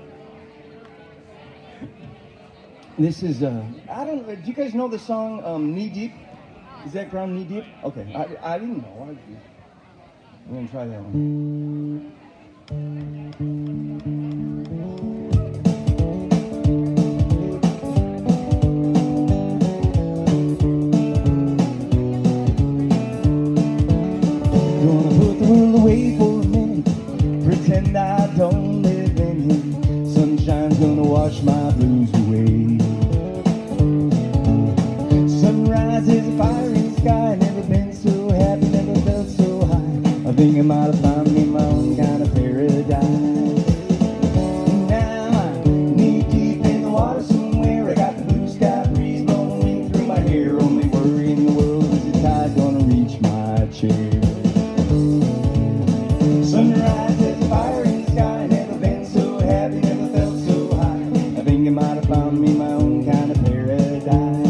This is, uh, I don't know, do you guys know the song um, Knee Deep? Is Zach Brown Knee Deep? Okay, I, I didn't know. I'm going to try that one. Gonna put the world away for wash my blues away. Sunrise is a fire in the sky. Never been so happy, never felt so high. I think I might have found me my own kind of paradise. Now I'm knee deep in the water somewhere. I got the blue sky breeze blowing through my hair. Only worry in the world is the tide gonna reach my chair. Sunrise is a fire in the sky. Never been so happy, never felt so high. I think I might have found me my own kind of paradise.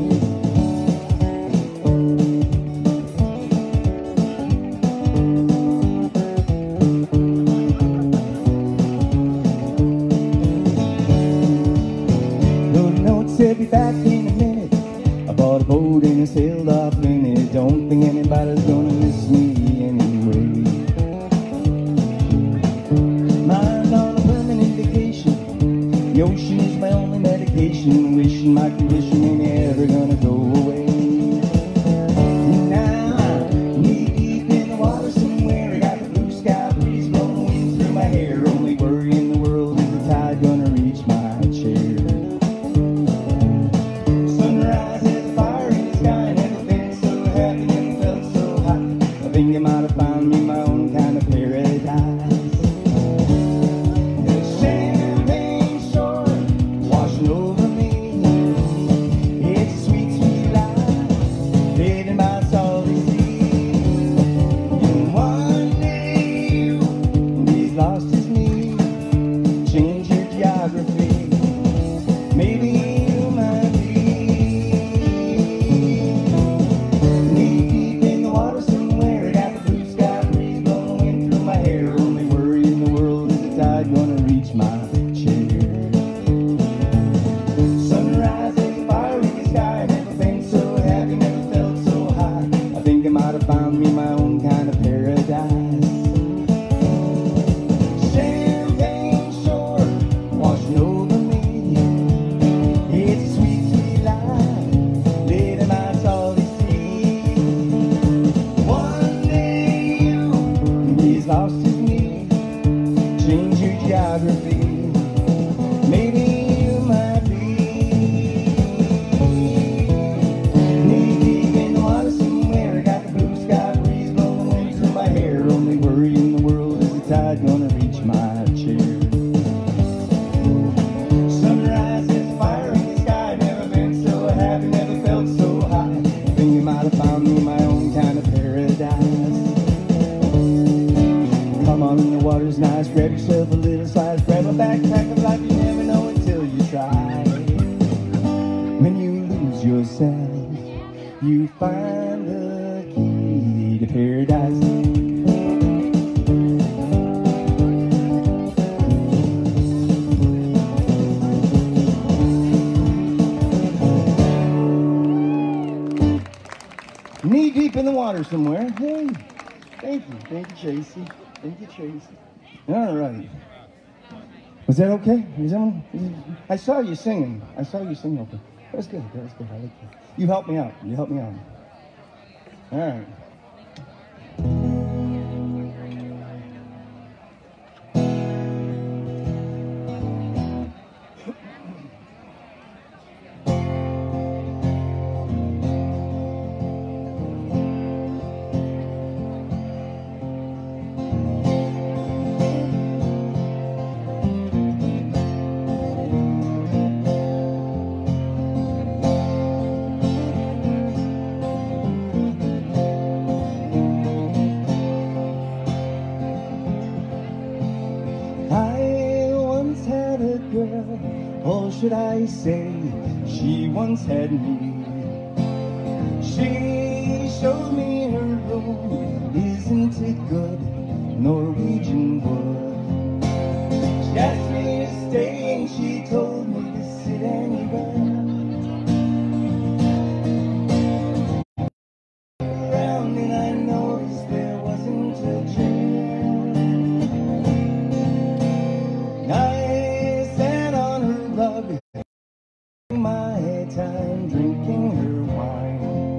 Said be back in a minute. I bought a boat and I sailed off in it. Don't think anybody's gonna miss me anyway. Mind on a permanent vacation. The ocean is my only medication. Wishing my condition ain't ever gonna go away. Now I'm knee deep in the water somewhere. I got the blue sky breeze blowing through my hair. Only worry in the world is the tide gonna reach my chair. I think I might have found me my own kind of paradise. The champagne shore washing over me. It's a sweet, sweet life living by salty sea. And one day you be as lost as me. Change your geography. Maybe you might be knee deep in the water somewhere. Gonna reach my chair. Sunrise is a fire in the sky. Never been so happy, never felt so high. I think I might have found me my own kind of paradise. Champagne shore washing over me. It's a sweet, sweet life living by salty sea. One day you'll be as lost as me. Change your geography. Maybe you might be knee deep in the water somewhere. I got the blue sky breeze blowing through my hair. Only worry in the world is the tide gonna reach my chair. Sunrise is a fire in the sky. Never been so happy, never felt so high. I think you might have found me my own kind of paradise. Come on in, the water's nice. Grab yourself a little slice. Grab a backpack of life. You never know until you try. When you lose yourself, you find the key to paradise. Knee deep in the water somewhere. Hey, thank you. Thank you, Tracy. Thank you, Tracy. All right. Was that okay? Is that one? I saw you singing. I saw you singing. Okay. That was good. That was good. I like that. You helped me out. You helped me out. All right. Or should I say, she once had me. She showed me her room. Isn't it good? Norwegian wood. She asked me to stay and she told me to sit anywhere. Around and I noticed there wasn't a chair. I sat on her rug, my time drinking her wine.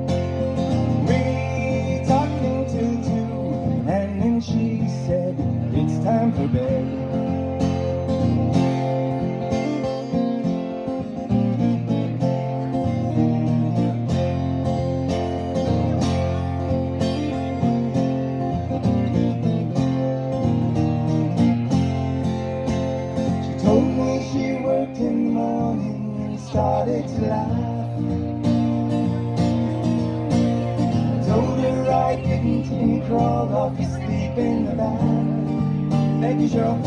We talked until two, and then she said, it's time for bed. Thank you, Cheryl.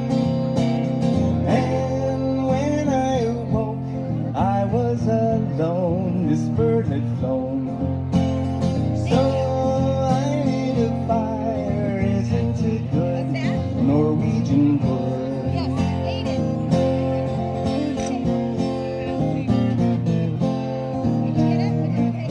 And when I awoke, I was alone. This bird had flown. So I lit a fire. Isn't it good? Norwegian wood. Yes, ate it. Get it?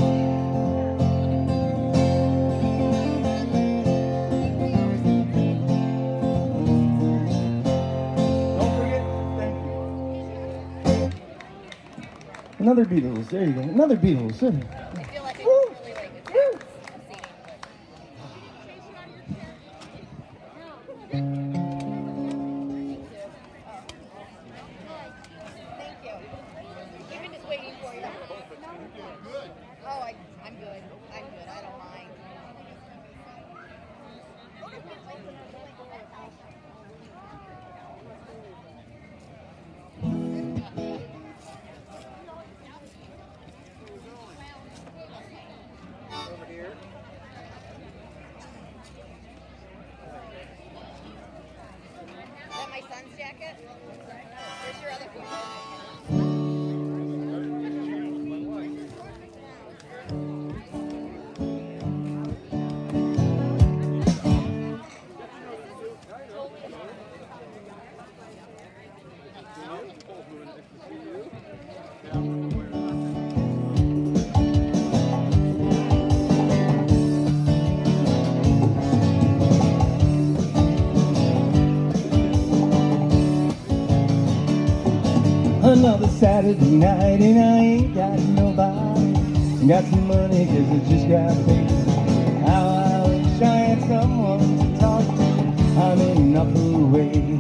Don't forget. Thank you. Another Beatles. There you go. Another Beatles. There. I feel like I Woo. just really like it. Woo. Thank you. Even just waiting for you. Oh, I, I'm good. I'm good. I don't mind. Over here. Is that my son's jacket? Where's your other one? Another Saturday night and I ain't got nobody. Got some money cause I just got paid. How I wish I had someone to talk to. I'm in an upper way.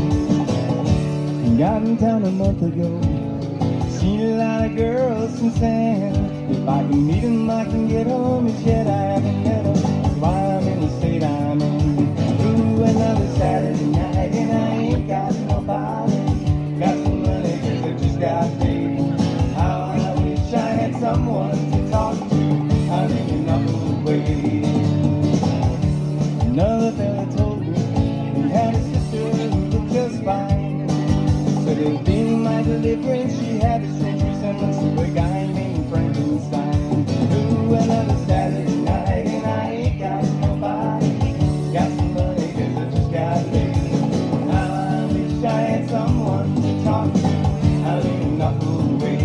Got in town a month ago. Seen a lot of girls since then. If I can meet them I can get home. As yet I haven't met them. That's why I'm in the state I'm in. Ooh, another Saturday night and I ain't got nobody. Got some money cause I just got paid. How I wish I had someone to talk to. I'm in an upper way. Another fella told me he had a sister who looked just fine. Said it being my deliverance, she had a strange resemblance to a guy named Frankenstein. Ooh, another Saturday night and I ain't got nobody. Got some money cause I just got paid. How I wish I had someone to talk to. I'm in an upper way.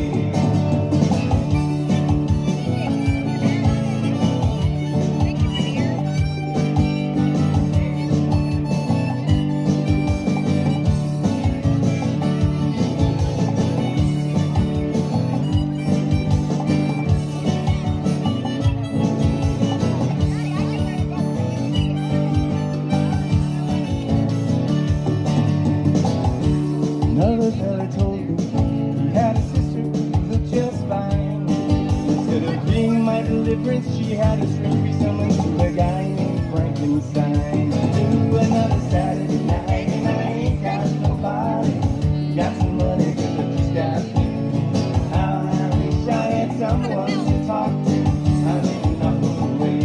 Another fella told me he had a sister who looked just fine. Instead of being my deliverance, she had a strange resemblance to a guy named Frankenstein. Ooh, another Saturday night and I ain't got nobody. Got some money cause I just got paid. How I wish I had someone to talk to. I'm in an upper way.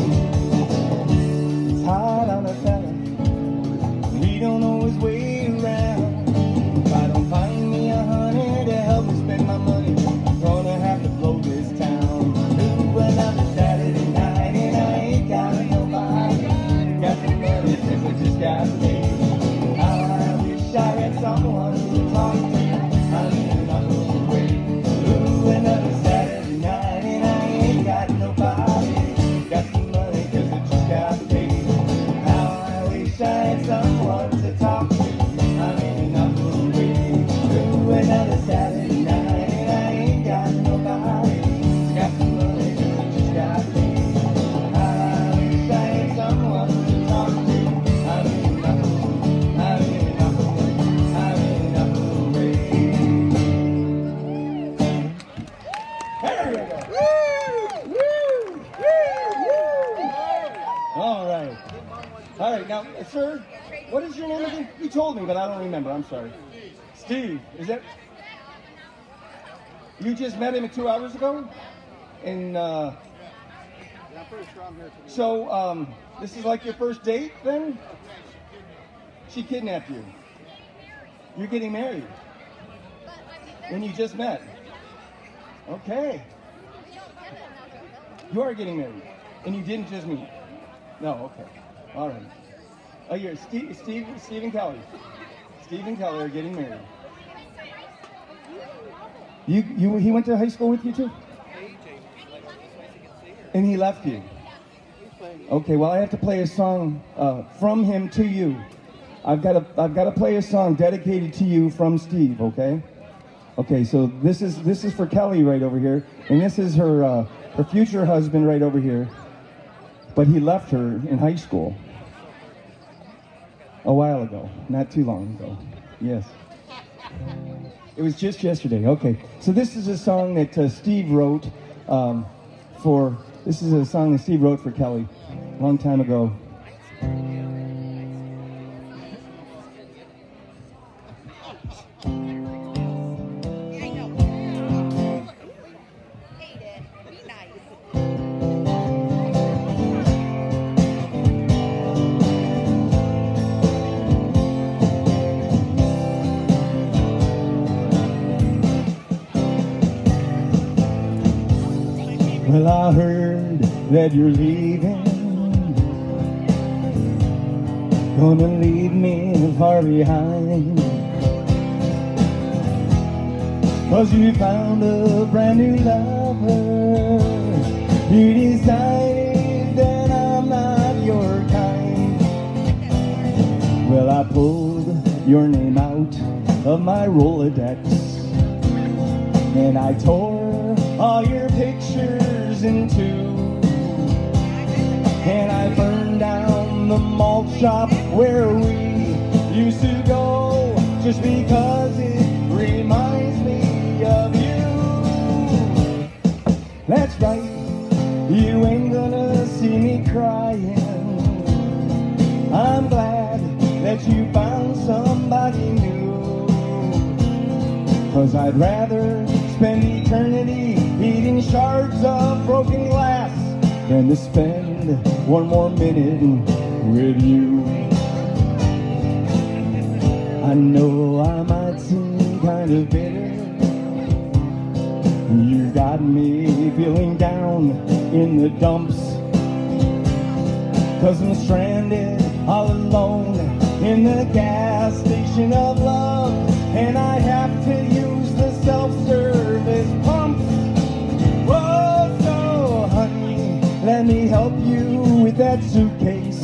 It's hard on a fella. We don't always wait around. If I don't find me a honey to help me spend my money, I'm gonna have to blow this town. Ooh, another Saturday night and I ain't got nobody. Got some money cause I just got paid. How I wish I had someone to talk to. I'm in an upper way. Ooh, another Saturday night and I ain't got nobody. Got some money cause I just got paid. How I wish I had someone to talk to. I'm in an upper way. Ooh, another Saturday night and I ain't got nobody. Got some money cause I just got paid. How I wish I had someone to talk to. I'm in an upper way. I'm in an upper way. I'm in an upper way. There you go. Woo! Woo! Woo! Woo! All right. All right, now, sir, what is your name again? You told me, but I don't remember. I'm sorry. Steve, is that? You just met him two hours ago? And, uh, Yeah, I'm pretty sure I'm here today. so, um, this is like your first date then? She kidnapped you. You're getting married. And you just met. Okay. You are getting married. And you didn't just meet. No, okay. All right. Oh, you're Steve, Steve, Steve and Kelly. Steve and Kelly are getting married. You, you, he went to high school with you too? And he left you. Okay, well I have to play a song uh, from him to you. I've got to, I've got to play a song dedicated to you from Steve. Okay. Okay, so this is this is for Kelly right over here, and this is her uh, her future husband right over here. But he left her in high school a while ago, not too long ago. Yes. It was just yesterday. Okay, so this is a song that uh, Steve wrote um, for. This is a song that Steve wrote for Kelly a long time ago. Well, I heard that you're leaving, gonna leave me far behind, 'cause you found a brand new lover. You decided that I'm not your kind. Well, I pulled your name out of my Rolodex, and I tore all your pictures in two, and I burned down the malt shop where we used to go, just because it reminds me of you. That's right, you ain't gonna see me crying. I'm glad that you found somebody new, 'cause I'd rather spend eternity eating shards of broken glass than to spend one more minute with you. I know I might seem kind of bitter. You got me feeling down in the dumps, 'cause I'm stranded all alone in the gas station of love, and I have to use the self-service pump. Whoa, so honey, let me help you with that suitcase.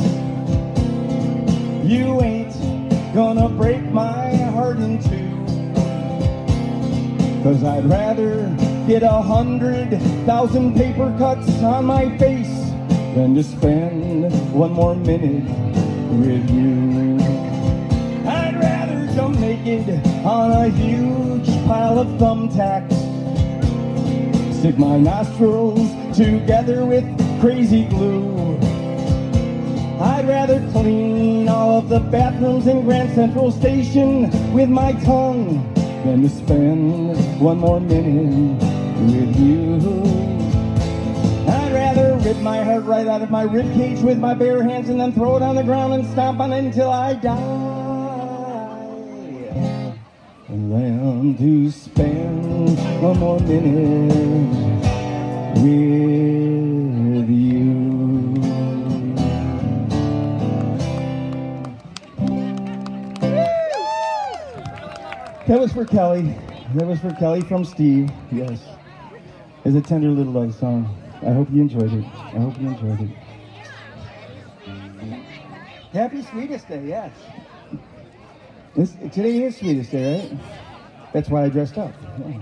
You ain't gonna break my heart in two, 'cause I'd rather get a hundred thousand paper cuts on my face than to spend one more minute with you. I'd rather jump naked on a huge pile of thumbtacks, stick my nostrils together with crazy glue. I'd rather clean all of the bathrooms in Grand Central Station with my tongue than to spend one more minute with you. I'd rather rip my heart right out of my ribcage with my bare hands and then throw it on the ground and stomp on it until I die, than to spend one more minute with you. That was for Kelly. That was for Kelly from Steve. Yes. It's a tender little love song. I hope you enjoyed it. I hope you enjoyed it. Happy Sweetest Day, yes. This, today is Sweetest Day, right? That's why I dressed up. Yeah.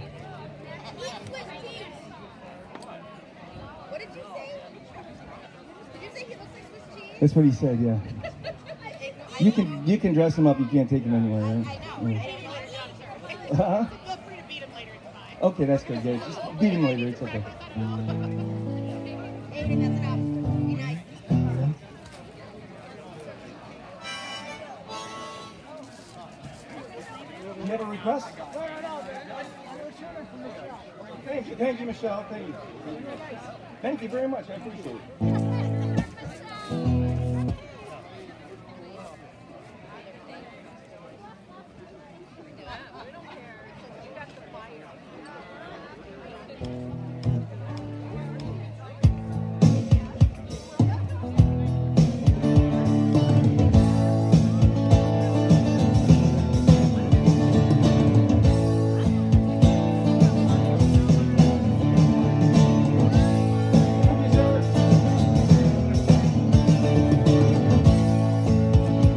What did you say? Did you say he looks like Swiss cheese? That's what he said, yeah. You can you can dress him up, you can't take him anywhere, right? I know. Yeah. I Uh-huh. Feel free to beat him later, it's fine. Okay, that's good. Yeah, just beat him later, it's okay. Amy, that's enough. Be nice. You have a request? Thank you, thank you, Michelle. Thank you. Thank you very much. I appreciate it.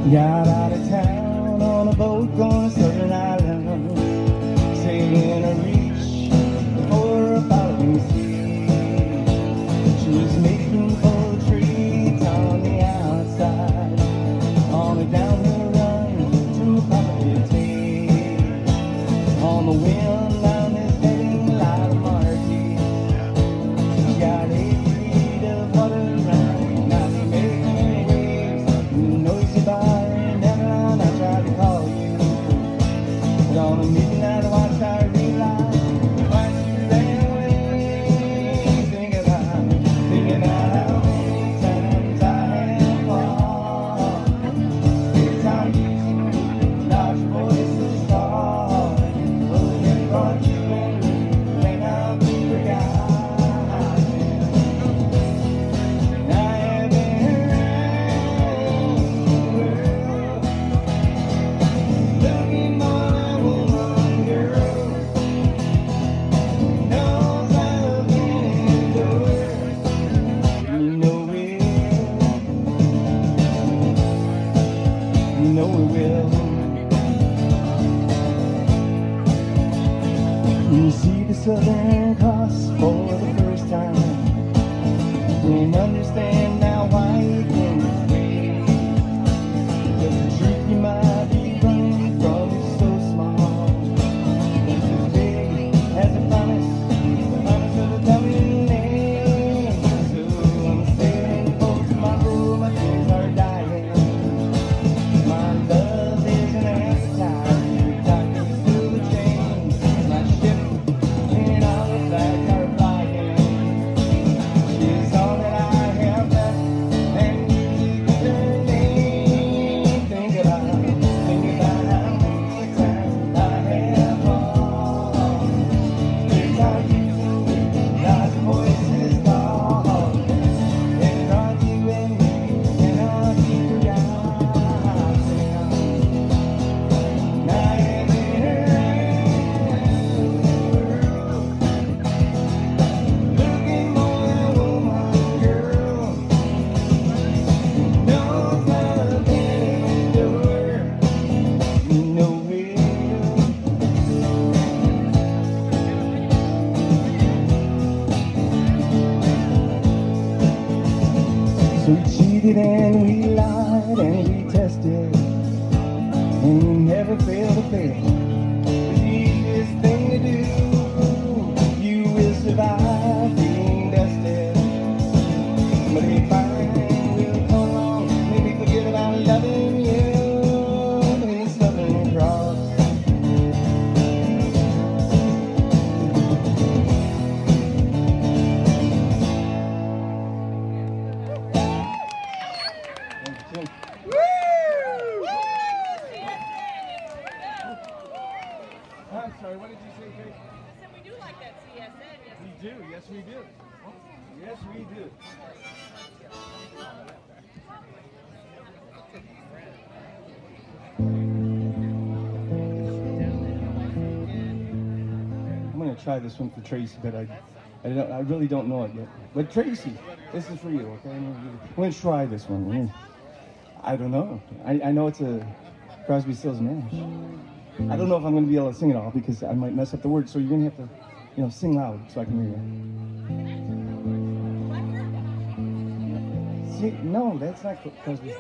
Got out of town on a boat going to Southern Island, sailing a reach for a following sea. She was making for the trees on the outside, on a downhill run to a possibility. On the wind down this heading like a marquee. Got eight feet of water around, now she making waves, noisy bar. On a midnight watch, I realized why she ran away. Think about, thinking about how many times I have fallen. It's how you loud your voice is gone. Will it brought you in and I'll be forgotten. I have been around the world looking for Southern Cross for the first time. Didn't understand now why you came this way. Because the truth you might be running from is so small. It's as big as a promise, the promise of a coming name. So I'm sailing for tomorrow, my days are dying. My love is an appetite, every time you still the change. My ship and all the flags are flying. She's all that I have left, and you keep turning. Think about, think about how many times I have fallen. It's how you loud your voices gone, and are you and me, and I'll keep forgotten. I have been around the world looking for a woman, girl, knows how to endure. You know it. So we cheated and we lied and we tested, and we never failed to fail. The easiest thing to do, you will survive being dusted. But if fine will come along, maybe forget about loving you in the Southern Cross. Thank you. I'm sorry, what did you say, Kate? I said we do like that C S N, yes. We do, yes we do. Yes we do. I'm gonna try this one for Tracy, but I, I don't, I really don't know it yet. But Tracy, this is for you, okay? I'm gonna try this one. We're gonna- I don't know. I, I know it's a Crosby, Stills and Nash. I don't know if I'm gonna be able to sing it all because I might mess up the words. So you're gonna have to, you know, sing loud so I can hear you. See, no, that's not Crosby.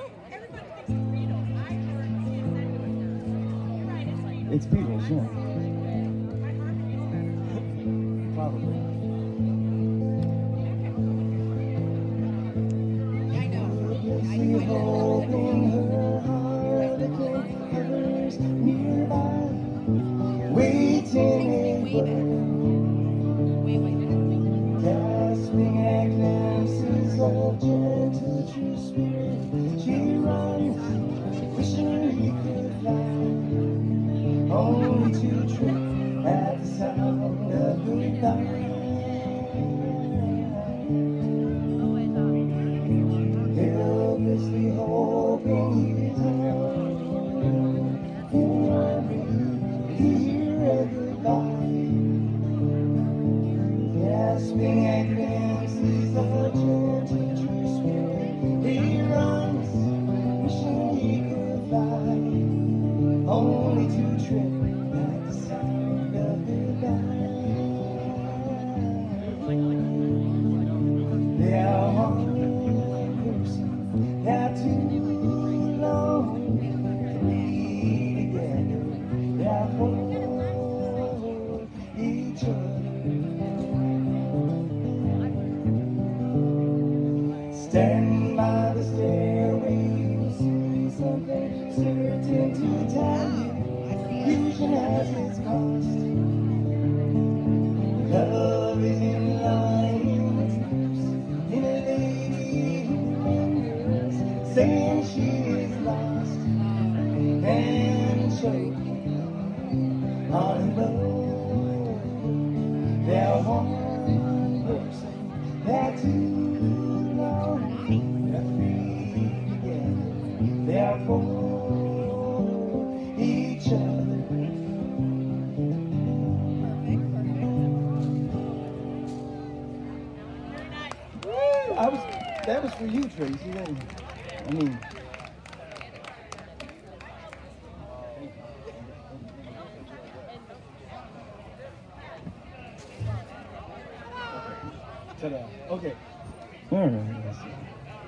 It's Beatles, yeah. Probably. I know. I See know. hope in her heart, the caregivers nearby, waiting in Wait, wait, wait. gasping at glimpses of gentle true spirit. She runs, wishing he could fly, only to trip at the sound of goodbye. Helplessly hoping he's around, to hear a goodbye, gasping at glimpses of gentle true spirit. He runs, wishing he could to trip at the sound of goodbye. They are one person, they are too long to be together. They are for each other. Standing by the stairway, you see something certain to tell you. Illusion has its cost. Love is in lines, in a lady who lingers, saying she is lost and choking on love. They're one person, they're two. They're for each other. I was, that was for you, Tracy. I mean, ta-da. Okay. All right. Let's see.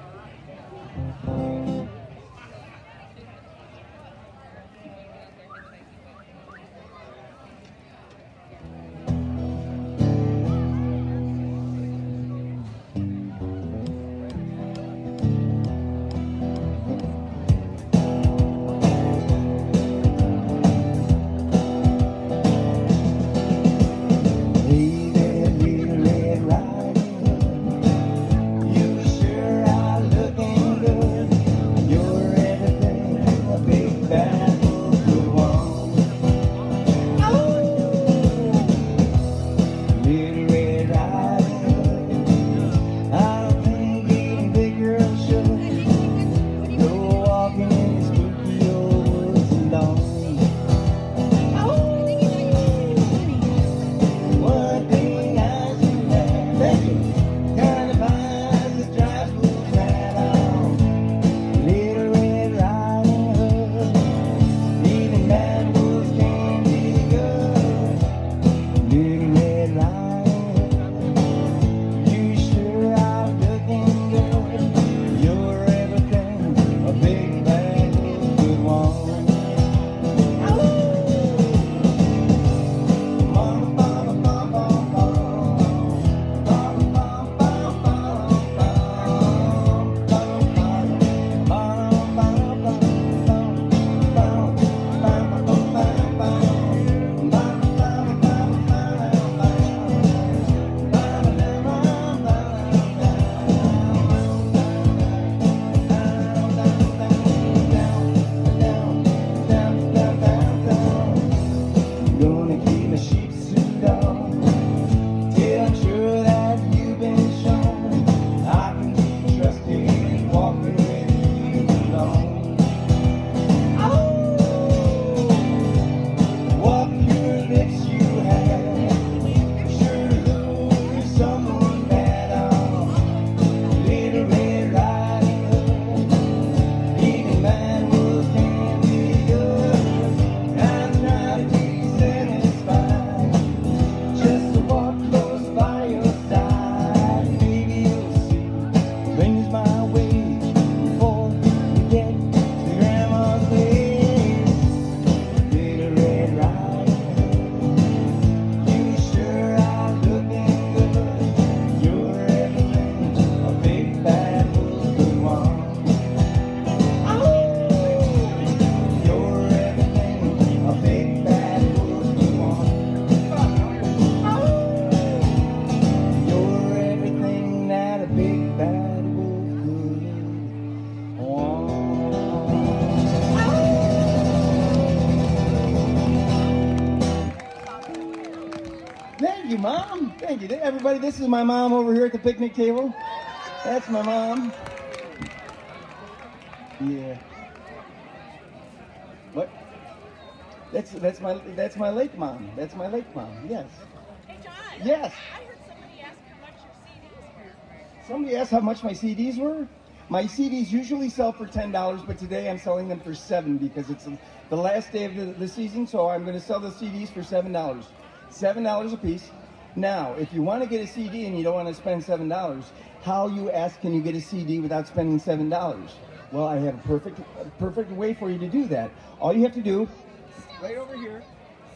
Mom. Thank you. Everybody, this is my mom over here at the picnic table. That's my mom. Yeah. What? That's that's my that's my lake mom. That's my lake mom. Yes. Hey, John. Yes. I heard somebody ask how much your C Ds were. Somebody asked how much my C Ds were. My C Ds usually sell for ten dollars, but today I'm selling them for seven dollars because it's the last day of the, the season, so I'm going to sell the C Ds for seven dollars. seven dollars a piece. Now, if you want to get a C D and you don't want to spend seven dollars, how, you ask, can you get a C D without spending seven dollars? Well, I have a perfect, a perfect way for you to do that. All you have to do, right over here,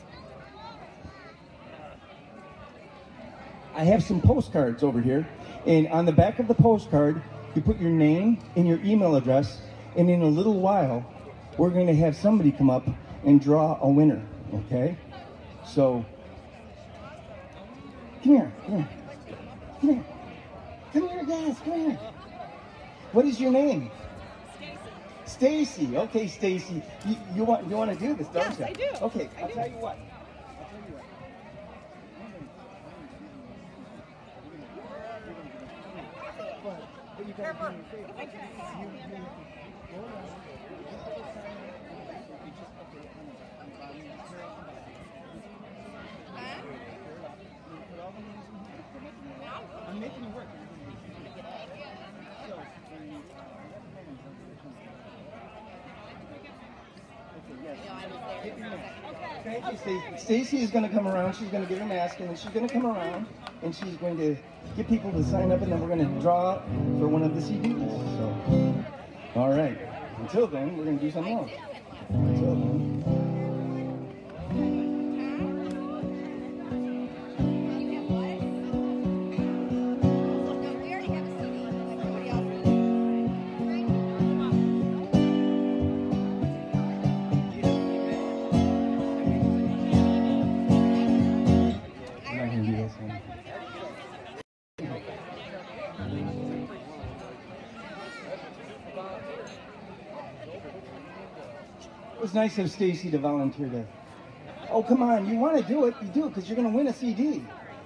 I have some postcards over here, and on the back of the postcard, you put your name and your email address, and in a little while, we're going to have somebody come up and draw a winner, okay? So, come here, come here, come here, come here, guys, come here. What is your name? Stacy. Stacy, okay, Stacy. You, you want you want to do this, don't Yes, you? I do. Okay, I I'll do. tell you what. I'll tell you what. But, but you gotta do me a favor. You, you, go around, you put the sign up, you just, okay, I'm, I'm, I'm, I'm, put all the names in here. I'm making it work. So, when you, okay, yes. Get your mask. Thank you, Stacy. Stacy is going to come around. She's going to get her mask, and then she's going to come around, and she's going to get people to sign up, and then we're going to draw for one of the C Ds. So, all right. Until then, we're going to do something else. Until then. It was nice of Stacy to volunteer to. Oh, come on. You want to do it, you do it, because you're going to win a C D.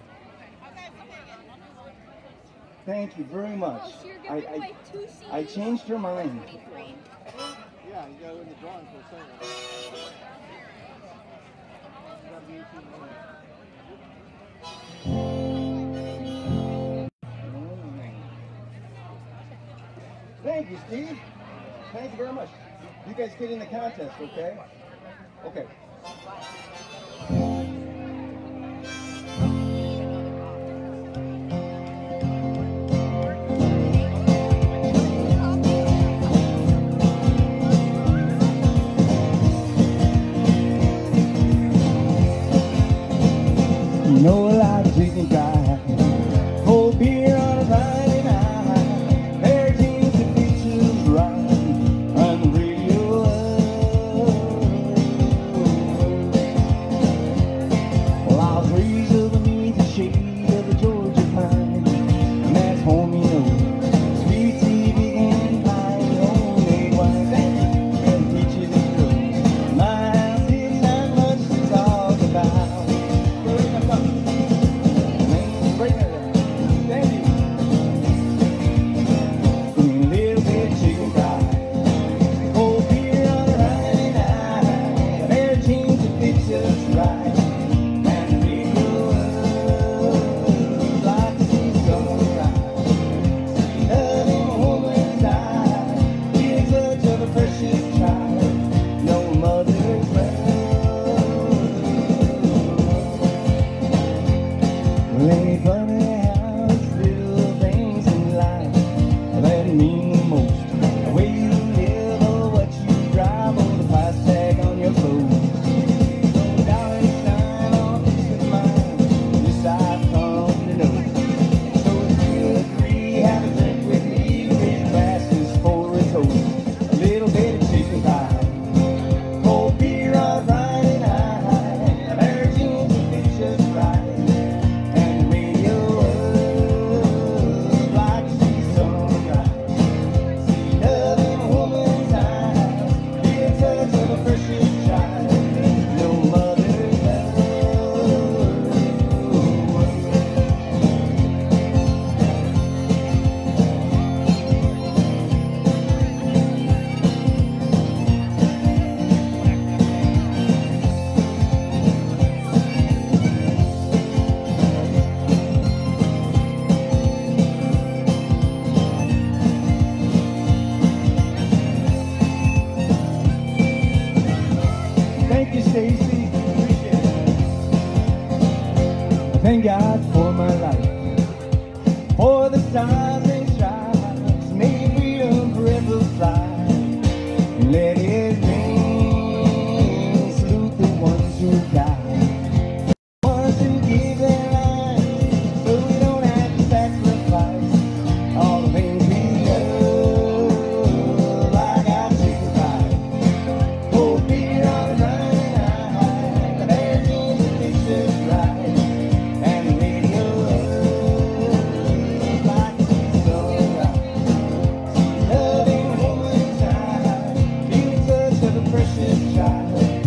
Thank you very much. Oh, so you're I, giving I, away two C Ds? I changed her mind. Yeah, you gotta win the drawing for a second. You gotta be eighteen minutes. Thank you, Steve. Thank you very much. You guys get in the contest, okay? Okay. You know I like drinking dry, cold beer on a Friday night, pair of jeans and features right on the radio. Well, I was raised underneath the shade of the Georgia pine, and that's home, you know, sweet tea, big and pine, homemade wine, and peaches and fruit. My house is not much to talk about. Man, Thank you, Stacy. Appreciate it. Thank God for my life, for the stars and stripes, may freedom forever fly, and let it rain. Salute the ones who died, ones who give their lives, so we don't have to sacrifice all the things we love. I got to goodbye. Cold beer on the Friday night, the band seems to fix us right, and the radio loves like the sunrise. Loving woman's eye, feeling such of a precious child.